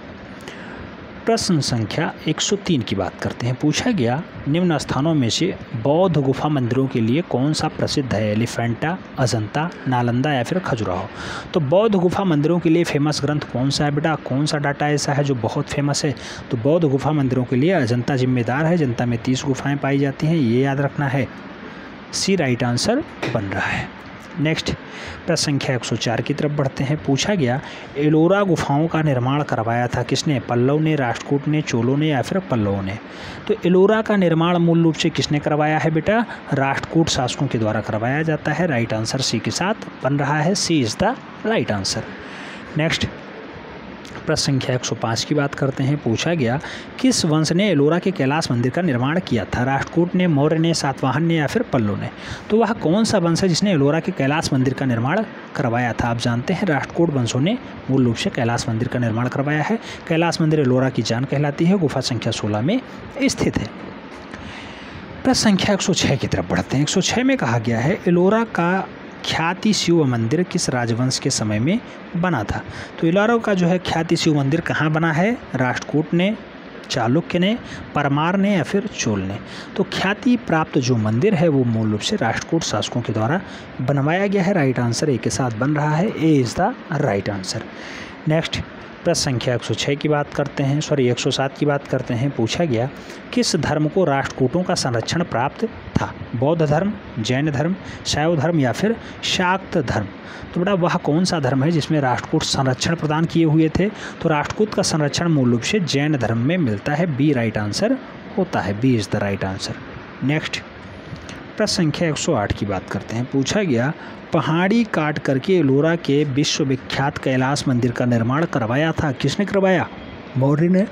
प्रश्न संख्या 103 की बात करते हैं। पूछा गया निम्न स्थानों में से बौद्ध गुफा मंदिरों के लिए कौन सा प्रसिद्ध है? एलिफेंटा, अजंता, नालंदा या फिर खजुराहो? तो बौद्ध गुफा मंदिरों के लिए फेमस ग्रंथ कौन सा है बेटा? कौन सा डाटा ऐसा है जो बहुत फेमस है? तो बौद्ध गुफा मंदिरों के लिए अजंता जिम्मेदार है। अजंता में 30 गुफाएँ पाई जाती हैं, ये याद रखना है। सी राइट आंसर बन रहा है। नेक्स्ट प्रश्न संख्या 104 की तरफ बढ़ते हैं। पूछा गया एलोरा गुफाओं का निर्माण करवाया था किसने? पल्लव ने, राष्ट्रकूट ने, चोलों ने या फिर पल्लवों ने? तो एलोरा का निर्माण मूल रूप से किसने करवाया है बेटा? राष्ट्रकूट शासकों के द्वारा करवाया जाता है। राइट आंसर सी के साथ बन रहा है। C is the right answer. Next प्रश्न संख्या 105 की बात करते हैं। पूछा गया किस वंश ने एलोरा के कैलाश मंदिर का निर्माण किया था? राष्ट्रकूट ने, मौर्य ने, सातवाहन ने या फिर पल्लव ने? तो वह कौन सा वंश है जिसने एलोरा के कैलाश मंदिर का निर्माण करवाया था? आप जानते हैं राष्ट्रकूट वंशों ने मूल रूप से कैलाश मंदिर का निर्माण करवाया है। कैलाश मंदिर एलोरा की जान कहलाती है। गुफा संख्या 16 में स्थित है। प्रश्न संख्या 106 की तरफ बढ़ते हैं। 106 में कहा गया है एलोरा का ख्याति शिव मंदिर किस राजवंश के समय में बना था? तो एलोरा का जो है ख्याति शिव मंदिर कहाँ बना है? राष्ट्रकूट ने, चालुक्य ने, परमार ने या फिर चोल ने? तो ख्याति प्राप्त जो मंदिर है वो मूल रूप से राष्ट्रकूट शासकों के द्वारा बनवाया गया है। राइट आंसर ए के साथ बन रहा है। A is the right answer. Next प्रश्न संख्या 106 की बात करते हैं, 107 की बात करते हैं। पूछा गया किस धर्म को राष्ट्रकूटों का संरक्षण प्राप्त था? बौद्ध धर्म, जैन धर्म, शैव धर्म या फिर शाक्त धर्म? तो बेटा वह कौन सा धर्म है जिसमें राष्ट्रकूट संरक्षण प्रदान किए हुए थे? तो राष्ट्रकूट का संरक्षण मूल रूप से जैन धर्म में मिलता है। बी राइट आंसर होता है। B is the right answer. Next प्रश्न संख्या 108 की बात करते हैं। पूछा गया पहाड़ी काट करके एलोरा के विश्वविख्यात कैलाश मंदिर का निर्माण करवाया था किसने करवाया? मौर्य ने,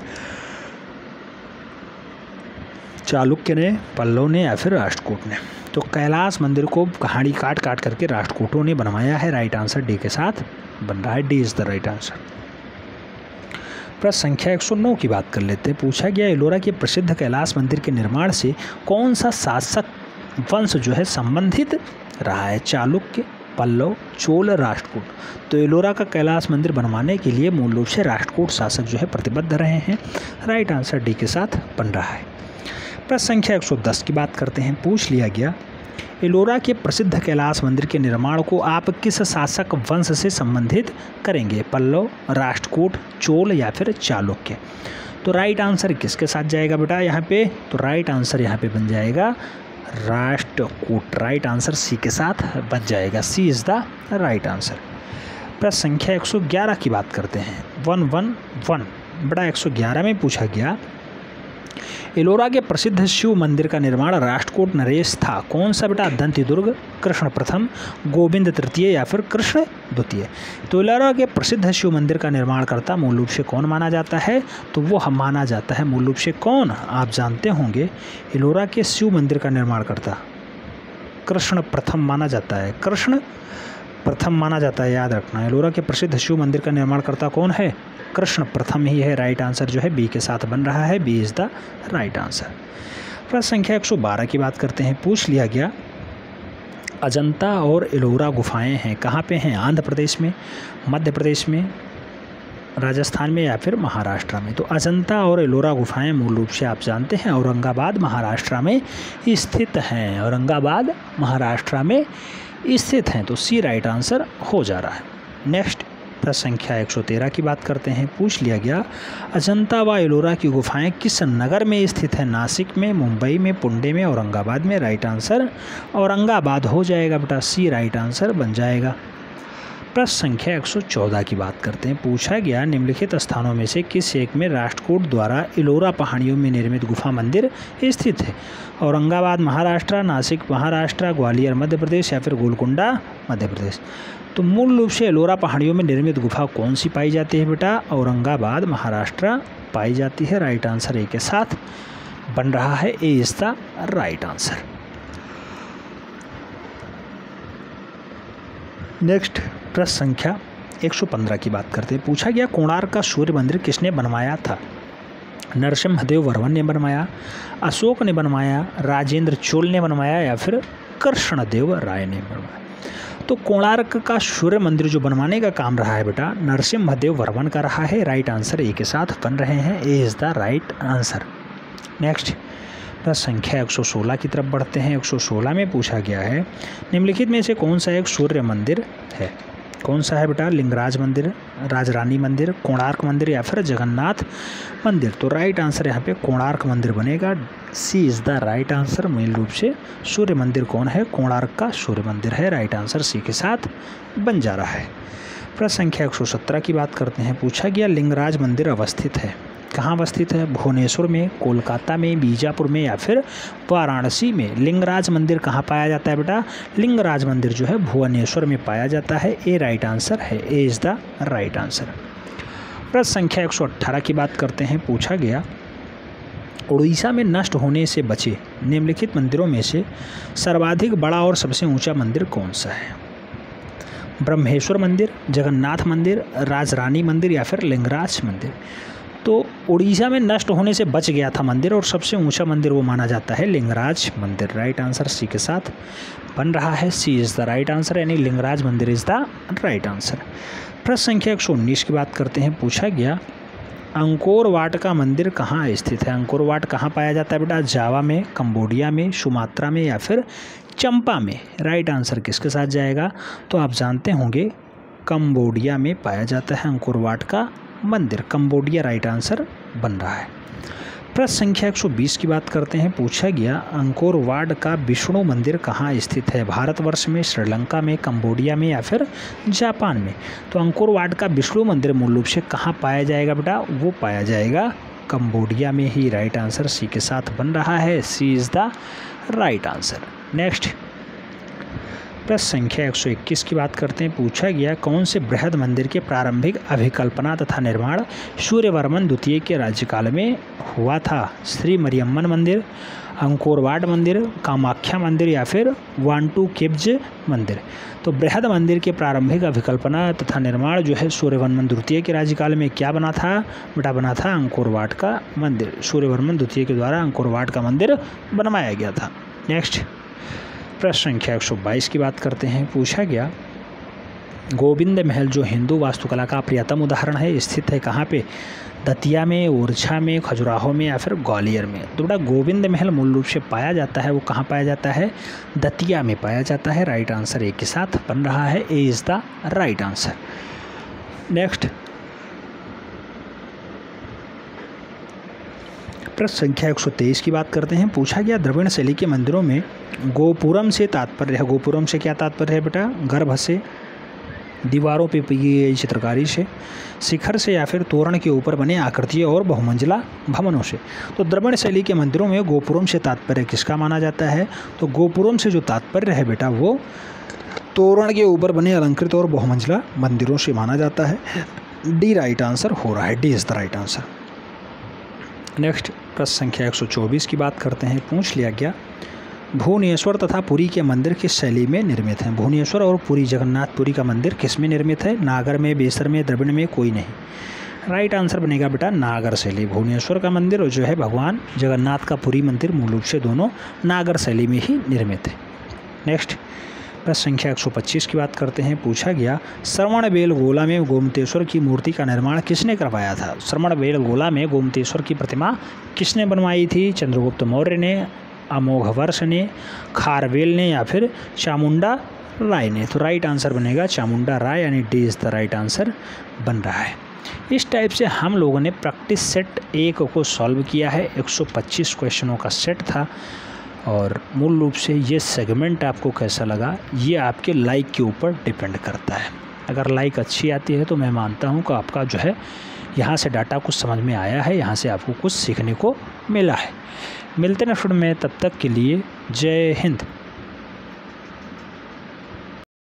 चालुक्य ने, पल्लव ने या फिर राष्ट्रकूट ने? तो कैलाश मंदिर को पहाड़ी काट करके राष्ट्रकूटों ने बनवाया है। राइट आंसर डी के साथ बन रहा है। D is the right answer. प्रश्न संख्या 109 की बात कर लेते हैं। पूछा गया एलोरा के प्रसिद्ध कैलाश मंदिर के निर्माण से कौन सा शासक वंश जो है संबंधित रहा है? चालुक्य, पल्लव, चोल, राष्ट्रकूट? तो एलोरा का कैलाश मंदिर बनवाने के लिए मूल रूप से राष्ट्रकूट शासक जो है प्रतिबद्ध रहे हैं। राइट आंसर डी के साथ बन रहा है। प्रश्न संख्या 110 की बात करते हैं। पूछ लिया गया एलोरा के प्रसिद्ध कैलाश मंदिर के निर्माण को आप किस शासक वंश से संबंधित करेंगे? पल्लव, राष्ट्रकूट, चोल या फिर चालुक्य? तो राइट आंसर किसके साथ जाएगा बेटा यहाँ पे? तो राइट आंसर यहाँ पे बन जाएगा राष्ट्रकूट। राइट आंसर सी के साथ बन जाएगा। C is the right answer. प्रश्न संख्या 111 की बात करते हैं। 111 बेटा 111 में पूछा गया एलोरा के प्रसिद्ध शिव मंदिर का निर्माण राष्ट्रकूट नरेश था। कौन सा बेटा? दंतिदुर्ग, कृष्ण प्रथम, गोविंद तृतीय या फिर कृष्ण द्वितीय? तो एलोरा के प्रसिद्ध शिव मंदिर का निर्माण करता मूल रूप से कौन माना जाता है? तो वो हम माना जाता है मूल रूप से कौन? आप जानते होंगे एलोरा के शिव मंदिर का निर्माण करता कृष्ण प्रथम माना जाता है। कृष्ण प्रथम माना जाता है, याद रखना। एलोरा के प्रसिद्ध शिव मंदिर का निर्माण करता कौन है? कृष्ण प्रथम ही है। राइट आंसर जो है बी के साथ बन रहा है। B is the right answer. प्रश्न संख्या 112 की बात करते हैं। पूछ लिया गया अजंता और एलोरा गुफाएं हैं कहाँ पे हैं? आंध्र प्रदेश में, मध्य प्रदेश में, राजस्थान में या फिर महाराष्ट्र में? तो अजंता और एलोरा गुफाएं मूल रूप से आप जानते हैं औरंगाबाद महाराष्ट्र में स्थित हैं। औरंगाबाद महाराष्ट्र में स्थित हैं। तो सी राइट आंसर हो जा रहा है। नेक्स्ट प्रश्न संख्या 113 की बात करते हैं। पूछ लिया गया, अजंता व एलोरा की गुफाएं किस नगर में स्थित है? नासिक में, मुंबई में, पुणे में, औरंगाबाद में। राइट आंसर औरंगाबाद हो जाएगा बेटा, सी राइट आंसर बन जाएगा। प्रश्न संख्या 114 की बात करते हैं। पूछा गया, निम्नलिखित स्थानों में से किस एक में राष्ट्रकूट द्वारा एलोरा पहाड़ियों में निर्मित गुफा मंदिर स्थित है? औरंगाबाद महाराष्ट्र, नासिक महाराष्ट्र, ग्वालियर मध्य प्रदेश या फिर गोलकुंडा मध्य प्रदेश। तो मूल रूप से एलोरा पहाड़ियों में निर्मित गुफा कौन सी पाई जाती है बेटा? औरंगाबाद महाराष्ट्र पाई जाती है। राइट आंसर ए के साथ बन रहा है, A is the right answer. Next प्रश्न संख्या 115 की बात करते हैं। पूछा गया, कोणार्क का सूर्य मंदिर किसने बनवाया था? नरसिम्हदेव वर्मन ने बनवाया, अशोक ने बनवाया, राजेंद्र चोल ने बनवाया या फिर कृष्णदेव राय ने बनवाया। तो कोणार्क का सूर्य मंदिर जो बनवाने का काम रहा है बेटा, नरसिम्हदेव वर्मन का रहा है। राइट आंसर ए के साथ बन रहे हैं, A is the right answer. Next प्रश्न संख्या 116 की तरफ बढ़ते हैं। 116 में पूछा गया है, निम्नलिखित में से कौन सा एक सूर्य मंदिर है? कौन सा है बेटा? लिंगराज मंदिर, राजरानी मंदिर, कोणार्क मंदिर या फिर जगन्नाथ मंदिर। तो राइट आंसर यहाँ पे कोणार्क मंदिर बनेगा, C is the right answer. मूल रूप से सूर्य मंदिर कौन है? कोणार्क का सूर्य मंदिर है। राइट आंसर सी के साथ बन जा रहा है। प्रश्न संख्या 117 की बात करते हैं। पूछा गया, लिंगराज मंदिर अवस्थित है, कहाँ अवस्थित है? भुवनेश्वर में, कोलकाता में, बीजापुर में या फिर वाराणसी में। लिंगराज मंदिर कहाँ पाया जाता है बेटा? लिंगराज मंदिर जो है भुवनेश्वर में पाया जाता है। ए राइट आंसर है, A is the right answer. प्रश्न संख्या 118 की बात करते हैं। पूछा गया, उड़ीसा में नष्ट होने से बचे निम्नलिखित मंदिरों में से सर्वाधिक बड़ा और सबसे ऊंचा मंदिर कौन सा है? ब्रह्मेश्वर मंदिर, जगन्नाथ मंदिर, राजरानी मंदिर या फिर लिंगराज मंदिर। तो उड़ीसा में नष्ट होने से बच गया था मंदिर और सबसे ऊंचा मंदिर वो माना जाता है लिंगराज मंदिर। राइट आंसर सी के साथ बन रहा है, C is the right answer, यानी लिंगराज मंदिर इज़ द राइट आंसर। प्रश्न संख्या 119 की बात करते हैं। पूछा गया, अंकोर वाट का मंदिर कहाँ स्थित है? अंकोर वाट कहाँ पाया जाता है बेटा? जावा में, कंबोडिया में, सुमात्रा में या फिर चंपा में। राइट आंसर किसके साथ जाएगा? तो आप जानते होंगे कंबोडिया में पाया जाता है अंकोर वाट का मंदिर, कंबोडिया राइट आंसर बन रहा है। प्रश्न संख्या 120 की बात करते हैं। पूछा गया, अंकोर वाट का विष्णु मंदिर कहाँ स्थित है? भारतवर्ष में, श्रीलंका में, कंबोडिया में या फिर जापान में। तो अंकोर वाट का विष्णु मंदिर मूल रूप से कहाँ पाया जाएगा बेटा? वो पाया जाएगा कंबोडिया में ही। राइट आंसर सी के साथ बन रहा है, C is the right answer. Next प्रश्न संख्या 121 की बात करते हैं। पूछा गया, कौन से बृहद मंदिर के प्रारंभिक अभिकल्पना तथा निर्माण सूर्यवर्मन द्वितीय के राज्यकाल में हुआ था? श्री मरियम्मन मंदिर, अंकोर वाट मंदिर, कामाख्या मंदिर या फिर वांटू केब्ज मंदिर। तो बृहद मंदिर के प्रारंभिक अभिकल्पना तथा निर्माण जो है सूर्यवर्मन द्वितीय के राज्यकाल में क्या बना था बेटा? बना था अंकोर वाट का मंदिर। सूर्यवर्मन द्वितीय के द्वारा अंकोर वाट का मंदिर बनवाया गया था। नेक्स्ट प्रश्न संख्या 122 की बात करते हैं। पूछा गया, गोविंद महल जो हिंदू वास्तुकला का प्रियतम उदाहरण है स्थित है कहाँ पे? दतिया में, ओरछा में, खजुराहो में या फिर ग्वालियर में। तो बेटा गोविंद महल मूल रूप से पाया जाता है, वो कहाँ पाया जाता है? दतिया में पाया जाता है। राइट आंसर ए के साथ बन रहा है, A is the right answer. Next प्रश्न संख्या 123 की बात करते हैं। पूछा गया, द्रविड़ शैली के मंदिरों में गोपुरम से तात्पर्य है। गोपुरम से क्या तात्पर्य है बेटा? गर्भ से, दीवारों पे की गई चित्रकारी से, शिखर से या फिर तोरण के ऊपर बने आकृतियों और बहुमंजिला भवनों से। तो द्रविड़ शैली के मंदिरों में गोपुरम से तात्पर्य किसका माना जाता है? तो गोपुरम से जो तात्पर्य है बेटा वो तोरण के ऊपर बने अलंकृत और बहुमंजिला मंदिरों से माना जाता है। डी राइट आंसर हो रहा है, D is the right answer. Next प्रश्न संख्या 124 की बात करते हैं। पूछ लिया गया, भुवनेश्वर तथा पुरी के मंदिर किस शैली में निर्मित हैं? भुवनेश्वर और पुरी, जगन्नाथपुरी का मंदिर किस में निर्मित है? नागर में, बेसर में, द्रविड़ में, कोई नहीं। राइट आंसर बनेगा बेटा नागर शैली। भुवनेश्वर का मंदिर और जो है भगवान जगन्नाथ का पुरी मंदिर मूल रूप से दोनों नागर शैली में ही निर्मित है। नेक्स्ट प्रश्न संख्या 125 की बात करते हैं। पूछा गया, श्रवणबेलगोला में गोमतेश्वर की मूर्ति का निर्माण किसने करवाया था? श्रवणबेलगोला में गोमतेश्वर की प्रतिमा किसने बनवाई थी? चंद्रगुप्त मौर्य ने, अमोघवर्ष ने, खारवेल ने या फिर चामुंडा राय ने। तो राइट आंसर बनेगा चामुंडा राय, यानी D is the right answer बन रहा है। इस टाइप से हम लोगों ने प्रैक्टिस सेट 1 को सॉल्व किया है। 125 क्वेश्चनों का सेट था और मूल रूप से ये सेगमेंट आपको कैसा लगा ये आपके लाइक के ऊपर डिपेंड करता है। अगर लाइक अच्छी आती है तो मैं मानता हूँ कि आपका जो है यहाँ से डाटा कुछ समझ में आया है, यहाँ से आपको कुछ सीखने को मिला है। मिलते हैं फिर में, तब तक के लिए जय हिंद।